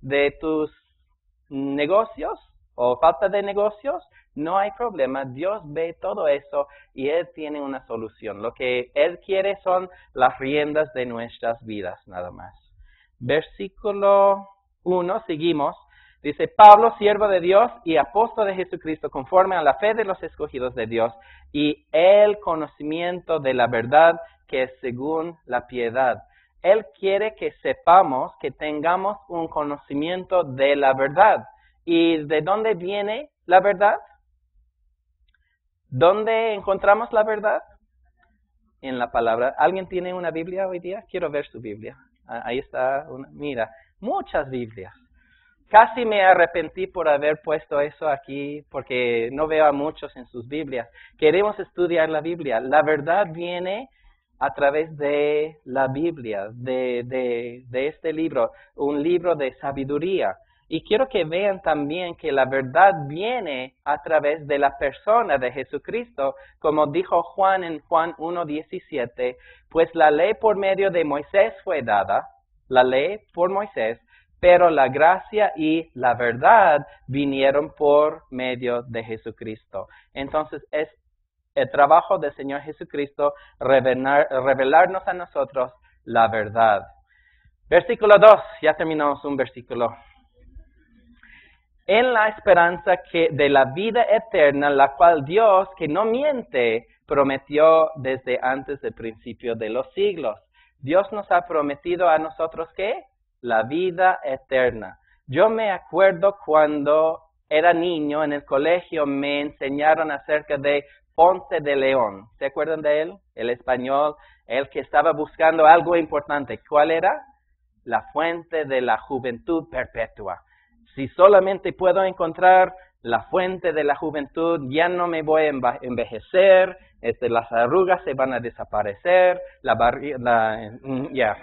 de tus negocios o falta de negocios, no hay problema. Dios ve todo eso y Él tiene una solución. Lo que Él quiere son las riendas de nuestras vidas, nada más. Versículo uno, seguimos. Dice, Pablo, siervo de Dios y apóstol de Jesucristo, conforme a la fe de los escogidos de Dios y el conocimiento de la verdad que es según la piedad. Él quiere que sepamos, que tengamos un conocimiento de la verdad. ¿Y de dónde viene la verdad? ¿Dónde encontramos la verdad? En la palabra. ¿Alguien tiene una Biblia hoy día? Quiero ver su Biblia. Ahí está. Una, mira, muchas Biblias. Casi me arrepentí por haber puesto eso aquí, porque no veo a muchos en sus Biblias. Queremos estudiar la Biblia. La verdad viene a través de la Biblia, de, de, de este libro, un libro de sabiduría. Y quiero que vean también que la verdad viene a través de la persona de Jesucristo, como dijo Juan en Juan uno diecisiete, pues la ley por medio de Moisés fue dada, la ley por Moisés, pero la gracia y la verdad vinieron por medio de Jesucristo. Entonces es el trabajo del Señor Jesucristo revelar, revelarnos a nosotros la verdad. Versículo dos, ya terminamos un versículo. En la esperanza que de la vida eterna, la cual Dios, que no miente, prometió desde antes del principio de los siglos. Dios nos ha prometido a nosotros, ¿qué? La vida eterna. Yo me acuerdo cuando era niño en el colegio, me enseñaron acerca de Ponce de León. ¿Se acuerdan de él? El español, el que estaba buscando algo importante. ¿Cuál era? La fuente de la juventud perpetua. Si solamente puedo encontrar la fuente de la juventud, ya no me voy a envejecer, este, las arrugas se van a desaparecer, la barriga, la, ya.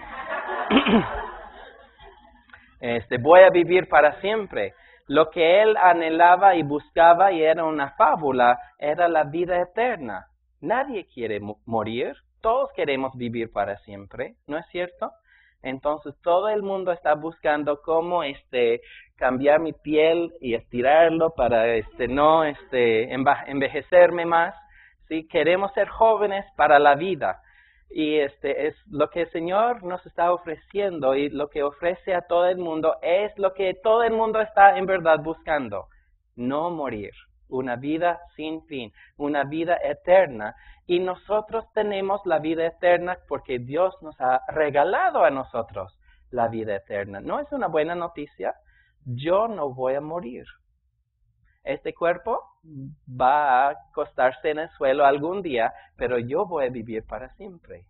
Este, voy a vivir para siempre. Lo que él anhelaba y buscaba, y era una fábula, era la vida eterna. Nadie quiere morir, todos queremos vivir para siempre, ¿no es cierto? Entonces todo el mundo está buscando cómo este, cambiar mi piel y estirarlo para este, no este, envejecerme más. ¿Sí? Queremos ser jóvenes para la vida. Y este es lo que el Señor nos está ofreciendo, y lo que ofrece a todo el mundo es lo que todo el mundo está en verdad buscando. No morir, una vida sin fin, una vida eterna. Y nosotros tenemos la vida eterna porque Dios nos ha regalado a nosotros la vida eterna. ¿No es una buena noticia? Yo no voy a morir. Este cuerpo va a acostarse en el suelo algún día, pero yo voy a vivir para siempre.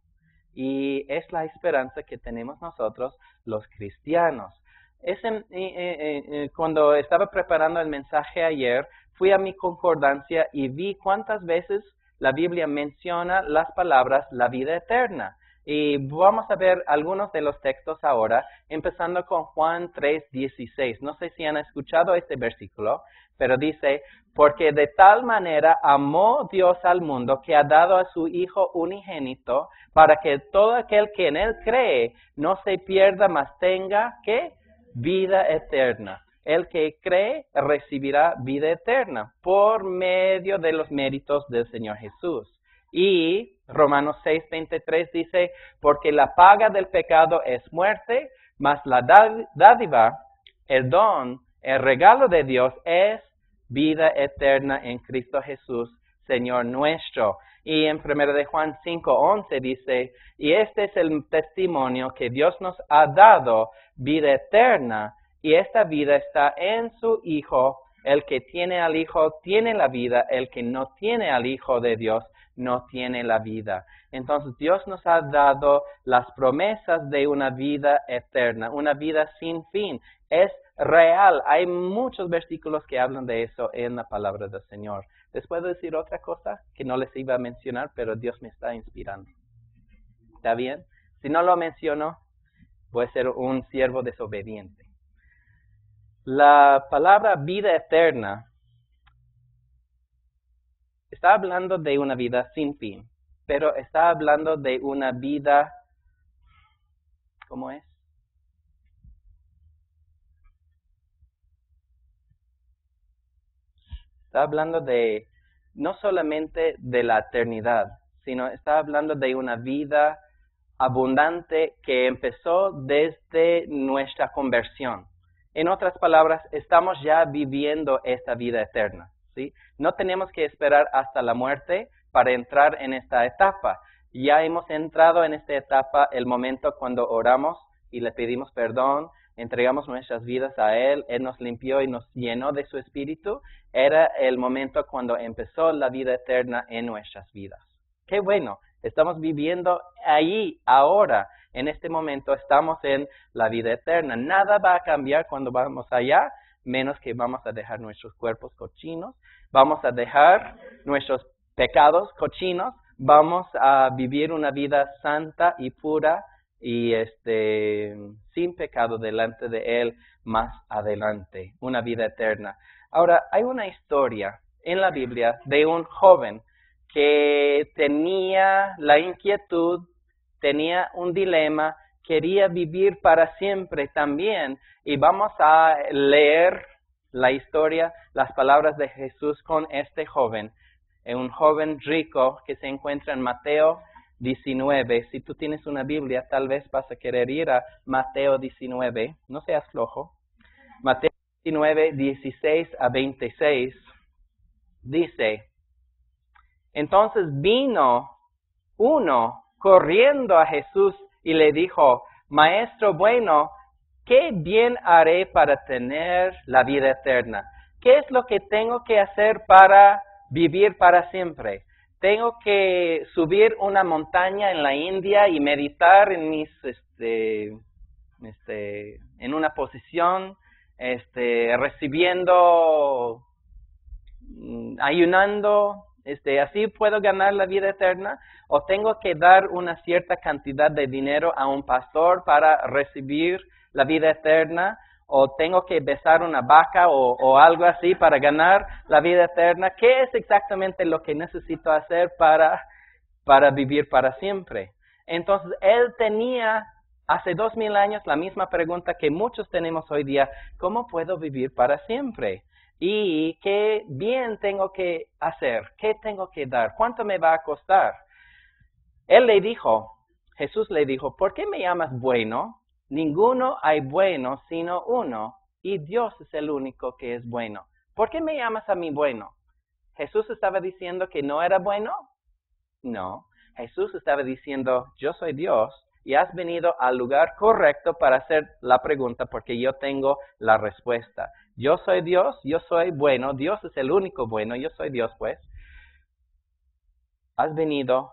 Y es la esperanza que tenemos nosotros, los cristianos. Es en, eh, eh, cuando estaba preparando el mensaje ayer, fui a mi concordancia y vi cuántas veces la Biblia menciona las palabras la vida eterna. Y vamos a ver algunos de los textos ahora, empezando con Juan tres dieciséis. No sé si han escuchado este versículo, pero dice, porque de tal manera amó Dios al mundo que ha dado a su Hijo unigénito, para que todo aquel que en Él cree no se pierda, mas tenga, ¿qué? Vida eterna. El que cree recibirá vida eterna por medio de los méritos del Señor Jesús. Y Romanos seis veintitrés dice, porque la paga del pecado es muerte, mas la dádiva, el don, el regalo de Dios es vida eterna en Cristo Jesús, Señor nuestro. Y en primera de Juan cinco once dice, y este es el testimonio que Dios nos ha dado, vida eterna, y esta vida está en su Hijo. El que tiene al Hijo tiene la vida, el que no tiene al Hijo de Dios no tiene la vida. Entonces Dios nos ha dado las promesas de una vida eterna, una vida sin fin. Es real. Hay muchos versículos que hablan de eso en la palabra del Señor. ¿Les puedo decir otra cosa que no les iba a mencionar, pero Dios me está inspirando? ¿Está bien? Si no lo menciono, voy a ser un siervo desobediente. La palabra vida eterna está hablando de una vida sin fin, pero está hablando de una vida, ¿cómo es? Está hablando de no solamente de la eternidad, sino está hablando de una vida abundante que empezó desde nuestra conversión. En otras palabras, estamos ya viviendo esta vida eterna, ¿sí? No tenemos que esperar hasta la muerte para entrar en esta etapa. Ya hemos entrado en esta etapa el momento cuando oramos y le pedimos perdón, entregamos nuestras vidas a Él, Él nos limpió y nos llenó de su Espíritu. Era el momento cuando empezó la vida eterna en nuestras vidas. ¡Qué bueno! Estamos viviendo ahí, ahora, en este momento, estamos en la vida eterna. Nada va a cambiar cuando vamos allá, menos que vamos a dejar nuestros cuerpos cochinos, vamos a dejar nuestros pecados cochinos, vamos a vivir una vida santa y pura y este sin pecado delante de Él más adelante, una vida eterna. Ahora, hay una historia en la Biblia de un joven que tenía la inquietud, tenía un dilema, quería vivir para siempre también. Y vamos a leer la historia, las palabras de Jesús con este joven, un joven rico que se encuentra en Mateo diecinueve. Si tú tienes una Biblia, tal vez vas a querer ir a Mateo diecinueve, no seas flojo. Mateo diecinueve, dieciséis a veintiséis, dice: entonces vino uno corriendo a Jesús y le dijo: Maestro bueno, ¿qué bien haré para tener la vida eterna? ¿Qué es lo que tengo que hacer para vivir para siempre? ¿Tengo que subir una montaña en la India y meditar en mis, este, este, en una posición, este, recibiendo, ayunando? Este, ¿así puedo ganar la vida eterna? ¿O tengo que dar una cierta cantidad de dinero a un pastor para recibir la vida eterna? ¿O tengo que besar una vaca o, o algo así para ganar la vida eterna? ¿Qué es exactamente lo que necesito hacer para, para vivir para siempre? Entonces, él tenía hace dos mil años la misma pregunta que muchos tenemos hoy día: ¿cómo puedo vivir para siempre? ¿Y qué bien tengo que hacer? ¿Qué tengo que dar? ¿Cuánto me va a costar? Él le dijo, Jesús le dijo: ¿por qué me llamas bueno? Ninguno hay bueno sino uno, y Dios es el único que es bueno. ¿Por qué me llamas a mí bueno? ¿Jesús estaba diciendo que no era bueno? No. Jesús estaba diciendo: yo soy Dios y has venido al lugar correcto para hacer la pregunta, porque yo tengo la respuesta. Yo soy Dios, yo soy bueno, Dios es el único bueno, yo soy Dios pues. Has venido,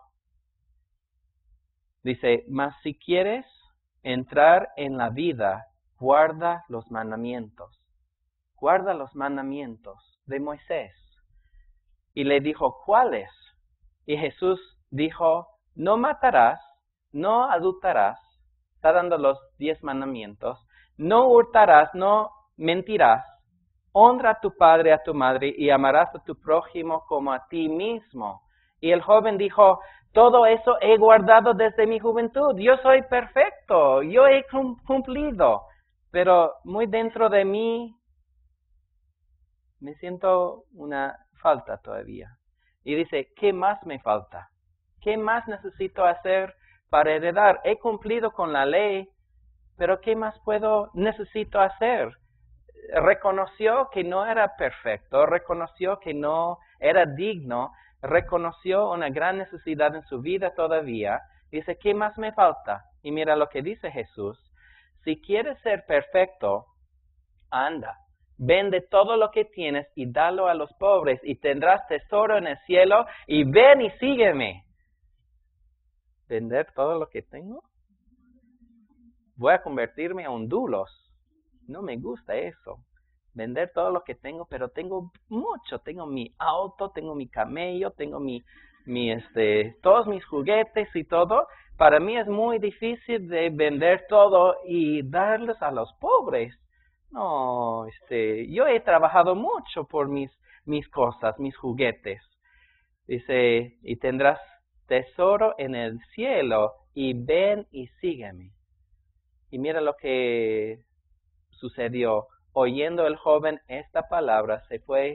dice, mas si quieres entrar en la vida, guarda los mandamientos. Guarda los mandamientos de Moisés. Y le dijo: ¿cuáles? Y Jesús dijo: no matarás, no adulterarás. Está dando los diez mandamientos. No hurtarás, no mentirás. Honra a tu padre y a tu madre y amarás a tu prójimo como a ti mismo. Y el joven dijo: todo eso he guardado desde mi juventud. Yo soy perfecto, yo he cumplido. Pero muy dentro de mí me siento una falta todavía. Y dice: ¿qué más me falta? ¿Qué más necesito hacer para heredar? He cumplido con la ley, pero ¿qué más puedo, necesito hacer? Reconoció que no era perfecto, reconoció que no era digno, reconoció una gran necesidad en su vida todavía. Dice: ¿qué más me falta? Y mira lo que dice Jesús: si quieres ser perfecto, anda, vende todo lo que tienes y dalo a los pobres y tendrás tesoro en el cielo, y ven y sígueme. ¿Vender todo lo que tengo? Voy a convertirme a un dulos. No me gusta eso. Vender todo lo que tengo, pero tengo mucho. Tengo mi auto, tengo mi camello, tengo mi, mi este, todos mis juguetes y todo. Para mí es muy difícil de vender todo y darlos a los pobres. No, este, yo he trabajado mucho por mis, mis cosas, mis juguetes. Dice: y tendrás tesoro en el cielo, y ven y sígueme. Y mira lo que sucedió. Oyendo el joven esta palabra, se fue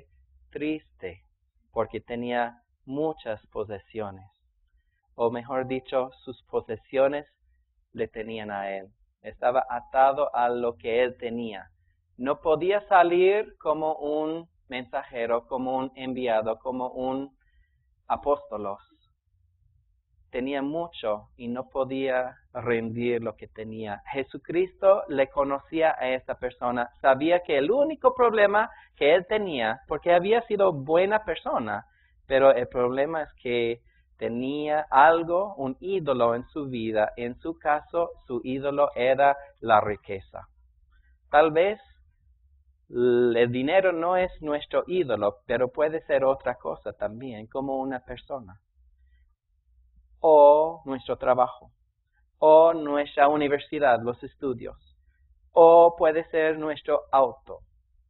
triste porque tenía muchas posesiones. O mejor dicho, sus posesiones le tenían a él. Estaba atado a lo que él tenía. No podía salir como un mensajero, como un enviado, como un apóstol. Tenía mucho y no podía rendir lo que tenía. Jesucristo le conocía a esta persona, sabía que el único problema que él tenía, porque había sido buena persona, pero el problema es que tenía algo, un ídolo en su vida. En su caso, su ídolo era la riqueza. Tal vez el dinero no es nuestro ídolo, pero puede ser otra cosa también, como una persona. O nuestro trabajo, o nuestra universidad, los estudios, o puede ser nuestro auto.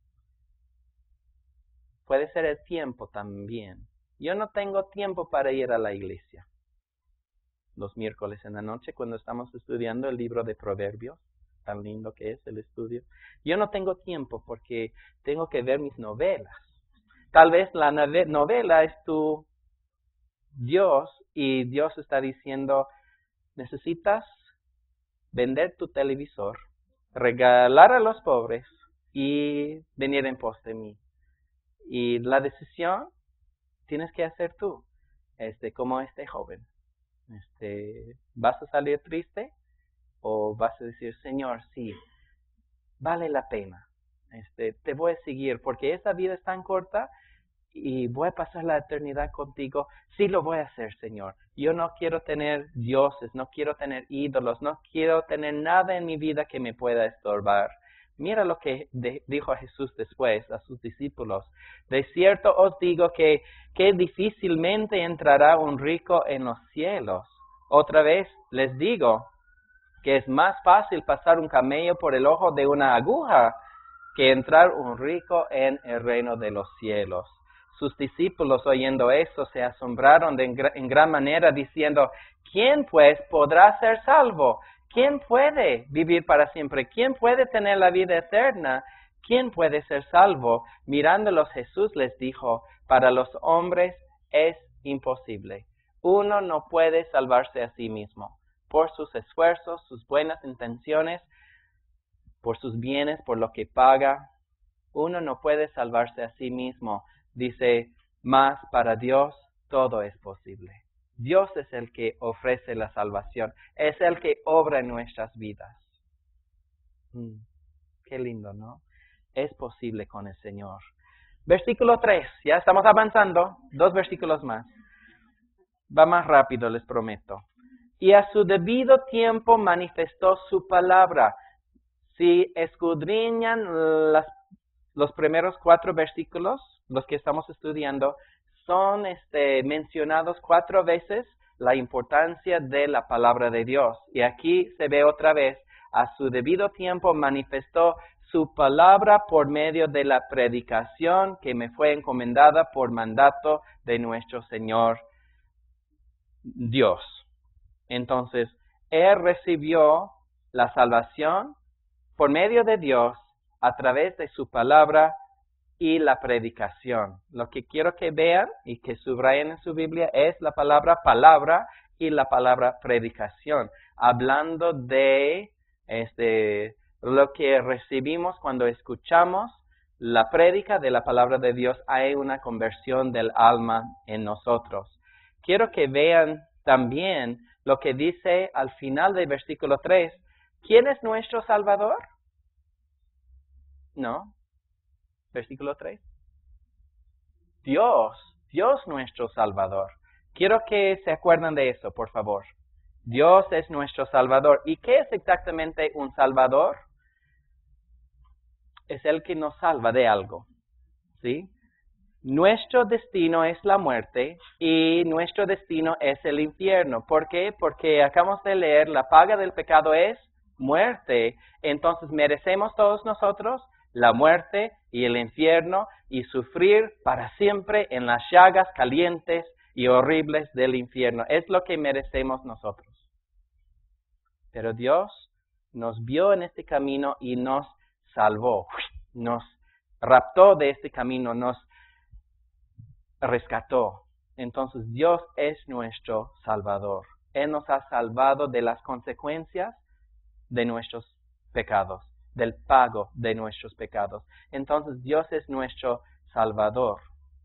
Puede ser el tiempo también. Yo no tengo tiempo para ir a la iglesia los miércoles en la noche cuando estamos estudiando el libro de Proverbios, tan lindo que es el estudio. Yo no tengo tiempo porque tengo que ver mis novelas. Tal vez la novela es tu Dios y Dios está diciendo, necesitas vender tu televisor, regalar a los pobres y venir en pos de mí. Y la decisión tienes que hacer tú, este, como este joven. Este, ¿vas a salir triste o vas a decir, Señor, sí, vale la pena? Este, te voy a seguir porque esta vida es tan corta y voy a pasar la eternidad contigo. Sí lo voy a hacer, Señor. Yo no quiero tener dioses, no quiero tener ídolos, no quiero tener nada en mi vida que me pueda estorbar. Mira lo que de, dijo Jesús después a sus discípulos. De cierto os digo que, que difícilmente entrará un rico en los cielos. Otra vez les digo que es más fácil pasar un camello por el ojo de una aguja que entrar un rico en el reino de los cielos. Sus discípulos, oyendo eso, se asombraron de en, gra en gran manera, diciendo, ¿quién pues podrá ser salvo? ¿Quién puede vivir para siempre? ¿Quién puede tener la vida eterna? ¿Quién puede ser salvo? Mirándolos, Jesús les dijo, para los hombres es imposible. Uno no puede salvarse a sí mismo. Por sus esfuerzos, sus buenas intenciones, por sus bienes, por lo que paga, uno no puede salvarse a sí mismo. Dice, mas para Dios todo es posible. Dios es el que ofrece la salvación, es el que obra en nuestras vidas. Mm, qué lindo, ¿no? Es posible con el Señor. Versículo tres, ya estamos avanzando, dos versículos más. Va más rápido, les prometo. Y a su debido tiempo manifestó su palabra. Si escudriñan las, los primeros cuatro versículos, los que estamos estudiando, son este, mencionados cuatro veces la importancia de la palabra de Dios. Y aquí se ve otra vez, a su debido tiempo manifestó su palabra por medio de la predicación que me fue encomendada por mandato de nuestro Señor Dios. Entonces, Él recibió la salvación por medio de Dios a través de su palabra y la predicación. Lo que quiero que vean y que subrayen en su Biblia es la palabra palabra y la palabra predicación, hablando de este, lo que recibimos cuando escuchamos la prédica de la palabra de Dios. Hay una conversión del alma en nosotros. Quiero que vean también lo que dice al final del versículo tres. ¿Quién es nuestro Salvador? No. Versículo tres. Dios, Dios nuestro Salvador. Quiero que se acuerden de eso, por favor. Dios es nuestro Salvador. ¿Y qué es exactamente un Salvador? Es el que nos salva de algo, ¿sí? Nuestro destino es la muerte y nuestro destino es el infierno. ¿Por qué? Porque acabamos de leer, la paga del pecado es muerte. Entonces merecemos todos nosotros la muerte y el infierno y sufrir para siempre en las llagas calientes y horribles del infierno. Es lo que merecemos nosotros. Pero Dios nos vio en este camino y nos salvó. Nos raptó de este camino, nos rescató. Entonces Dios es nuestro Salvador. Él nos ha salvado de las consecuencias de nuestros pecados, del pago de nuestros pecados. Entonces Dios es nuestro Salvador.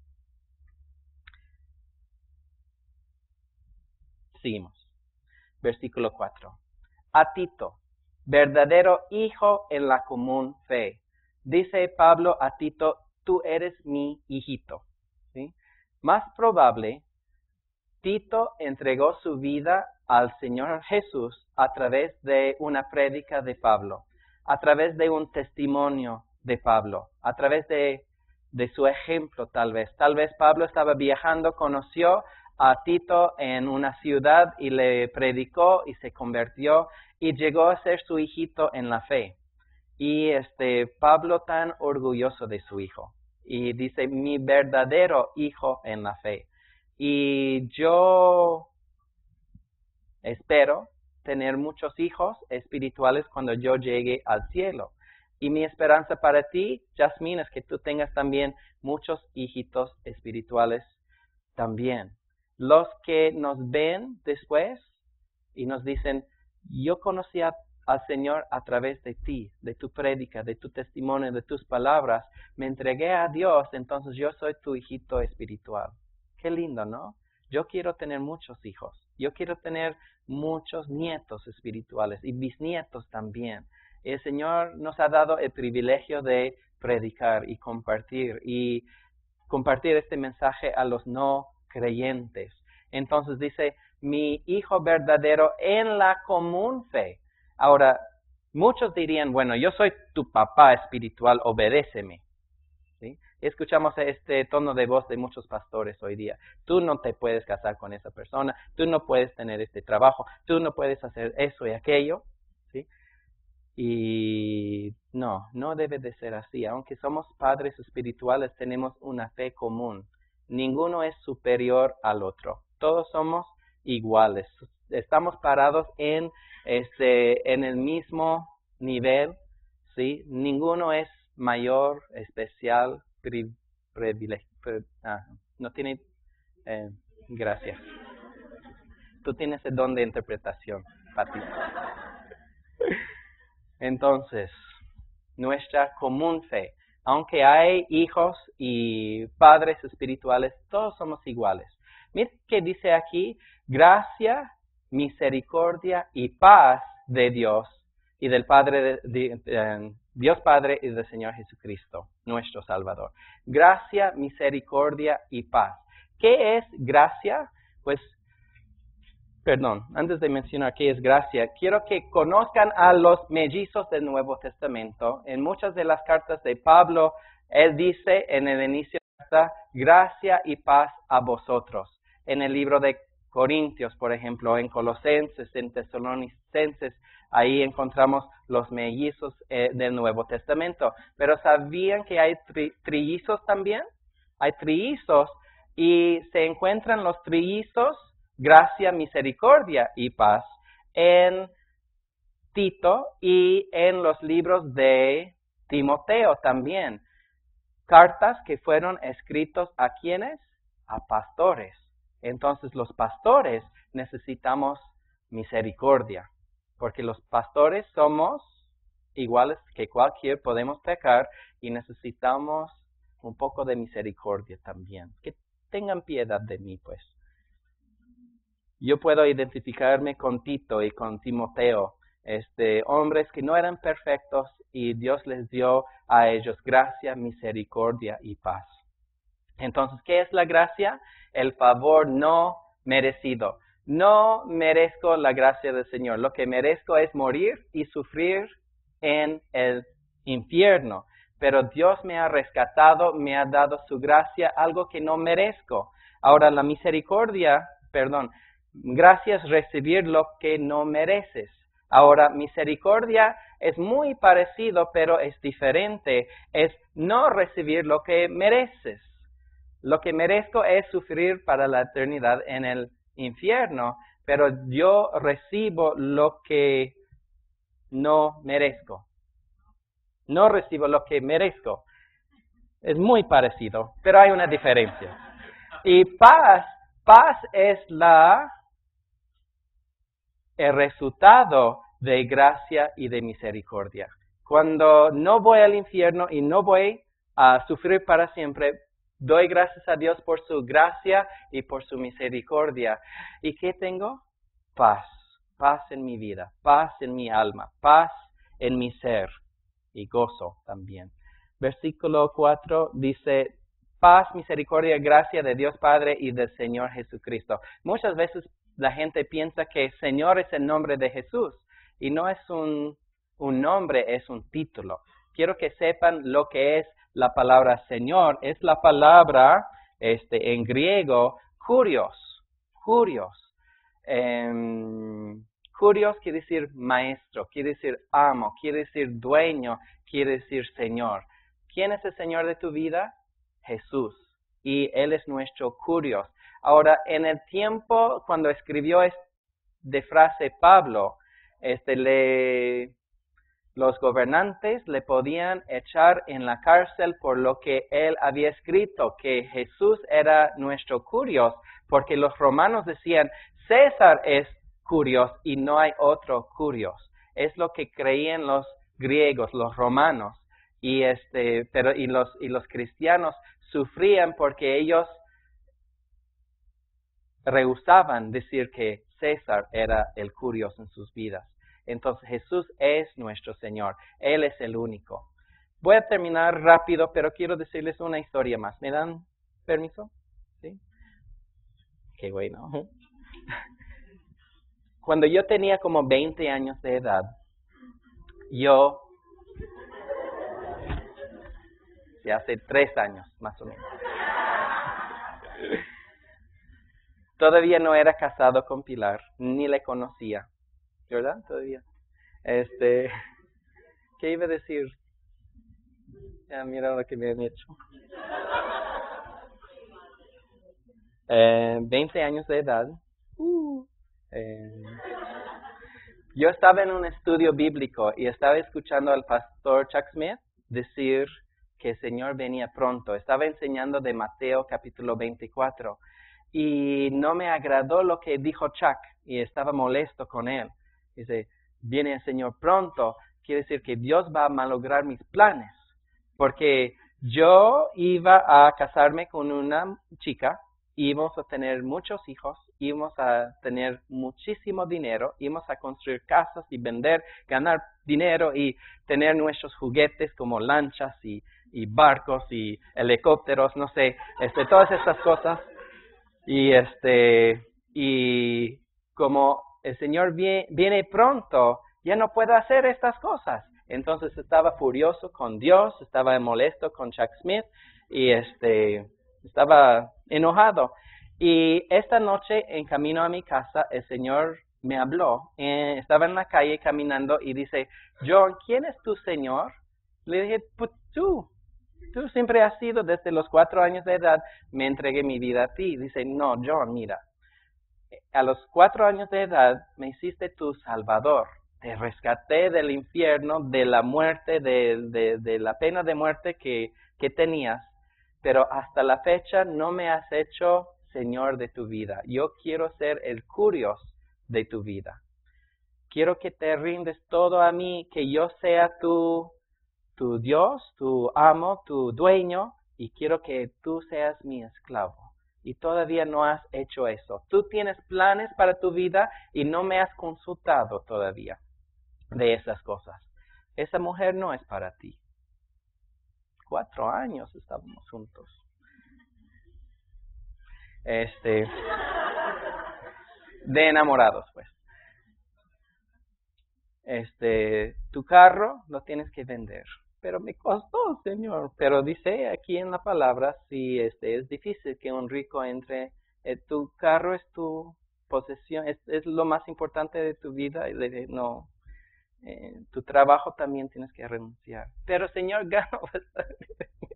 Seguimos. Versículo cuatro. A Tito, verdadero hijo en la común fe. Dice Pablo a Tito, tú eres mi hijito. ¿Sí? Más probable, Tito entregó su vida al Señor Jesús a través de una prédica de Pablo, a través de un testimonio de Pablo, a través de, de su ejemplo tal vez. Tal vez Pablo estaba viajando, conoció a Tito en una ciudad y le predicó y se convirtió y llegó a ser su hijito en la fe. Y este Pablo tan orgulloso de su hijo. Y dice, mi verdadero hijo en la fe. Y yo espero tener muchos hijos espirituales cuando yo llegue al cielo. Y mi esperanza para ti, Jasmine, es que tú tengas también muchos hijitos espirituales también. Los que nos ven después y nos dicen, yo conocí a, al Señor a través de ti, de tu prédica, de tu testimonio, de tus palabras. Me entregué a Dios, entonces yo soy tu hijito espiritual. Qué lindo, ¿no? Yo quiero tener muchos hijos. Yo quiero tener muchos nietos espirituales y bisnietos también. El Señor nos ha dado el privilegio de predicar y compartir y compartir este mensaje a los no creyentes. Entonces dice, mi hijo verdadero en la común fe. Ahora, muchos dirían, bueno, yo soy tu papá espiritual, obedéceme. ¿Sí? Escuchamos este tono de voz de muchos pastores hoy día. Tú no te puedes casar con esa persona, tú no puedes tener este trabajo, tú no puedes hacer eso y aquello. ¿Sí? Y no, no debe de ser así. Aunque somos padres espirituales, tenemos una fe común. Ninguno es superior al otro. Todos somos iguales. Estamos parados en, este, en el mismo nivel. ¿Sí? Ninguno es mayor, especial, privilegio. Ah, no tiene... Eh, gracias. Tú tienes el don de interpretación, Pati. Entonces, nuestra común fe, aunque hay hijos y padres espirituales, todos somos iguales. Mira que dice aquí, gracia, misericordia y paz de Dios y del Padre, de, de, de, Dios Padre y del Señor Jesucristo, nuestro Salvador. Gracia, misericordia y paz. ¿Qué es gracia? Pues Perdón, antes de mencionar qué es gracia, quiero que conozcan a los mellizos del Nuevo Testamento. En muchas de las cartas de Pablo, él dice en el inicio de la carta, gracia y paz a vosotros. En el libro de Corintios, por ejemplo, en Colosenses, en Tesalonicenses, ahí encontramos los mellizos eh, del Nuevo Testamento. Pero ¿sabían que hay tri trillizos también? Hay trillizos y se encuentran los trillizos, gracia, misericordia y paz, en Tito y en los libros de Timoteo también. Cartas que fueron escritos a ¿quiénes? A pastores. Entonces los pastores necesitamos misericordia, porque los pastores somos iguales que cualquier, podemos pecar y necesitamos un poco de misericordia también. Que tengan piedad de mí, pues. Yo puedo identificarme con Tito y con Timoteo, este, hombres que no eran perfectos y Dios les dio a ellos gracia, misericordia y paz. Entonces, ¿qué es la gracia? El favor no merecido. No merezco la gracia del Señor. Lo que merezco es morir y sufrir en el infierno. Pero Dios me ha rescatado, me ha dado su gracia, algo que no merezco. Ahora, la misericordia, perdón, gracia es recibir lo que no mereces. Ahora, misericordia es muy parecido, pero es diferente. Es no recibir lo que mereces. Lo que merezco es sufrir para la eternidad en el infierno, pero yo recibo lo que no merezco. No recibo lo que merezco. Es muy parecido, pero hay una diferencia. Y paz, paz es la, el resultado de gracia y de misericordia. Cuando no voy al infierno y no voy a sufrir para siempre, doy gracias a Dios por su gracia y por su misericordia. ¿Y qué tengo? Paz. Paz en mi vida, paz en mi alma, paz en mi ser y gozo también. Versículo cuatro dice, paz, misericordia, gracia de Dios Padre y del Señor Jesucristo. Muchas veces la gente piensa que Señor es el nombre de Jesús y no es un, un nombre, es un título. Quiero que sepan lo que es la palabra Señor. Es la palabra este, en griego, kurios, kurios. Um, kurios quiere decir maestro, quiere decir amo, quiere decir dueño, quiere decir Señor. ¿Quién es el Señor de tu vida? Jesús. Y Él es nuestro kurios. Ahora, en el tiempo cuando escribió esta frase Pablo, este, le, los gobernantes le podían echar en la cárcel por lo que él había escrito, que Jesús era nuestro kurios, porque los romanos decían, César es kurios y no hay otro kurios. Es lo que creían los griegos, los romanos, y este, pero y los y los cristianos sufrían porque ellos rehusaban decir que César era el kurios en sus vidas. Entonces Jesús es nuestro Señor, Él es el único. Voy a terminar rápido, pero quiero decirles una historia más. ¿Me dan permiso? ¿Sí? Qué bueno. Cuando yo tenía como veinte años de edad, yo, sí, hace tres años más o menos, todavía no era casado con Pilar, ni le conocía, ¿verdad? Todavía. Este, ¿qué iba a decir? Ya, mira lo que me han hecho. Eh, veinte años de edad. Uh, eh, yo estaba en un estudio bíblico y estaba escuchando al pastor Chuck Smith decir que el Señor venía pronto. Estaba enseñando de Mateo capítulo veinticuatro y no me agradó lo que dijo Chuck y estaba molesto con él. Dice, viene el Señor pronto, quiere decir que Dios va a malograr mis planes. Porque yo iba a casarme con una chica, íbamos a tener muchos hijos, íbamos a tener muchísimo dinero, íbamos a construir casas y vender, ganar dinero y tener nuestros juguetes como lanchas y, y barcos y helicópteros, no sé, este, todas estas cosas. Y este y como el Señor viene, viene pronto, ya no puedo hacer estas cosas. Entonces estaba furioso con Dios, estaba molesto con Chuck Smith y este estaba enojado. Y esta noche, en camino a mi casa, el Señor me habló. Eh, estaba en la calle caminando y dice, John, ¿quién es tu Señor? Le dije, pues tú. Tú siempre has sido, desde los cuatro años de edad, me entregué mi vida a ti. Dice, no, John, mira, a los cuatro años de edad me hiciste tu Salvador. Te rescaté del infierno, de la muerte, de, de, de la pena de muerte que, que tenías. Pero hasta la fecha no me has hecho Señor de tu vida. Yo quiero ser el kurios de tu vida. Quiero que te rindes todo a mí, que yo sea tu, tu Dios, tu amo, tu dueño, y quiero que tú seas mi esclavo. Y todavía no has hecho eso. Tú tienes planes para tu vida y no me has consultado todavía de esas cosas. Esa mujer no es para ti. Cuatro años estábamos juntos. Este, de enamorados, pues. Este, tu carro lo tienes que vender. Pero me costó, Señor. Pero dice aquí en la palabra, si este, es difícil que un rico entre, eh, tu carro es tu posesión, es, es lo más importante de tu vida. Y le dije, no, eh, tu trabajo también tienes que renunciar. Pero Señor, gano bastante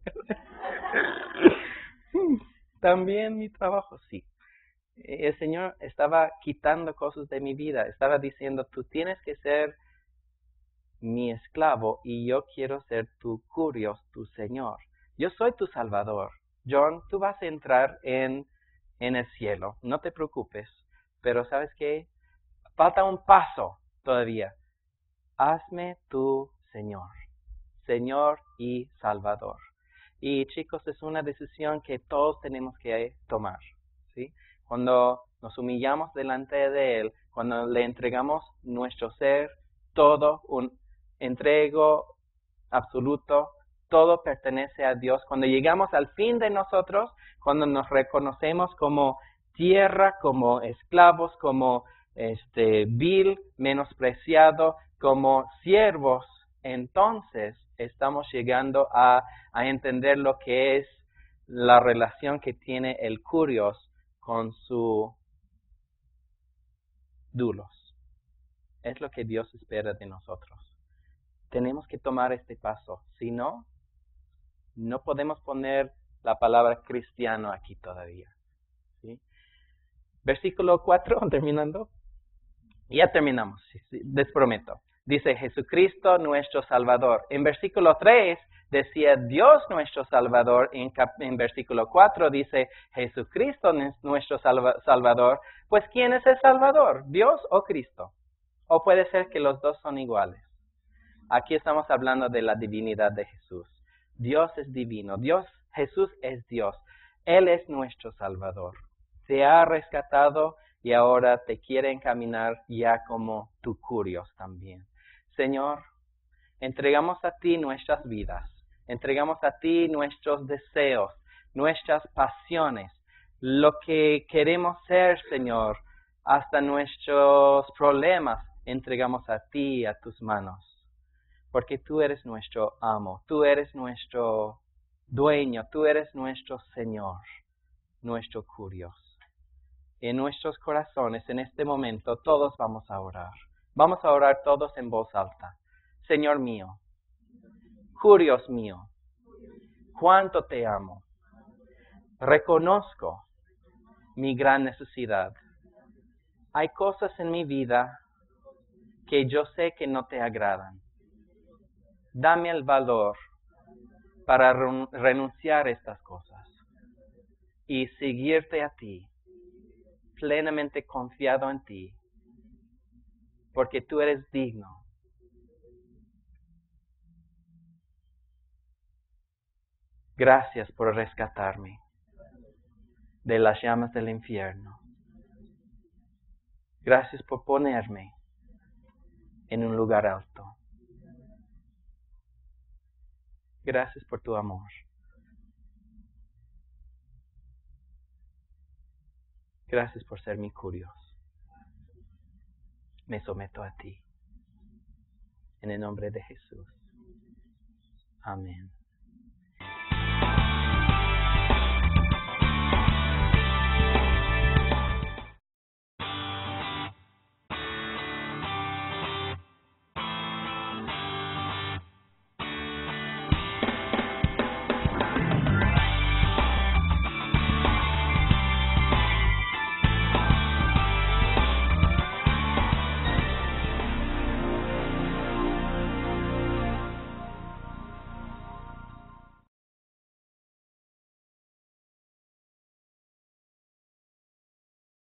dinero. También mi trabajo, sí. El Señor estaba quitando cosas de mi vida. Estaba diciendo, tú tienes que ser mi esclavo y yo quiero ser tu kurios, tu Señor. Yo soy tu Salvador. John, tú vas a entrar en en el cielo. No te preocupes, pero ¿sabes qué? Falta un paso todavía. Hazme tu Señor, Señor y Salvador. Y chicos, es una decisión que todos tenemos que tomar, ¿sí? Cuando nos humillamos delante de Él, cuando le entregamos nuestro ser, todo, un entrego absoluto, todo pertenece a Dios. Cuando llegamos al fin de nosotros, cuando nos reconocemos como tierra, como esclavos, como este vil, menospreciado, como siervos, entonces estamos llegando a, a entender lo que es la relación que tiene el Kurios con su dulos. Es lo que Dios espera de nosotros. Tenemos que tomar este paso. Si no, no podemos poner la palabra cristiano aquí todavía. ¿Sí? Versículo cuatro, terminando. Ya terminamos, les prometo. Dice Jesucristo nuestro Salvador. En versículo tres decía Dios nuestro Salvador. En, cap en versículo cuatro dice Jesucristo nuestro salva Salvador. Pues ¿quién es el Salvador? ¿Dios o Cristo? O puede ser que los dos son iguales. Aquí estamos hablando de la divinidad de Jesús. Dios es divino. Dios, Jesús es Dios. Él es nuestro Salvador. Te ha rescatado y ahora te quiere encaminar ya como tu Kurios también. Señor, entregamos a ti nuestras vidas. Entregamos a ti nuestros deseos, nuestras pasiones, lo que queremos ser, Señor, hasta nuestros problemas. Entregamos a ti, a tus manos. Porque tú eres nuestro amo, tú eres nuestro dueño, tú eres nuestro Señor, nuestro Kurios. En nuestros corazones, en este momento, todos vamos a orar. Vamos a orar todos en voz alta. Señor mío, Kurios mío, cuánto te amo. Reconozco mi gran necesidad. Hay cosas en mi vida que yo sé que no te agradan. Dame el valor para renunciar a estas cosas y seguirte a ti, plenamente confiado en ti, porque tú eres digno. Gracias por rescatarme de las llamas del infierno. Gracias por ponerme en un lugar alto. Gracias por tu amor. Gracias por ser mi Kurios. Me someto a ti. En el nombre de Jesús. Amén.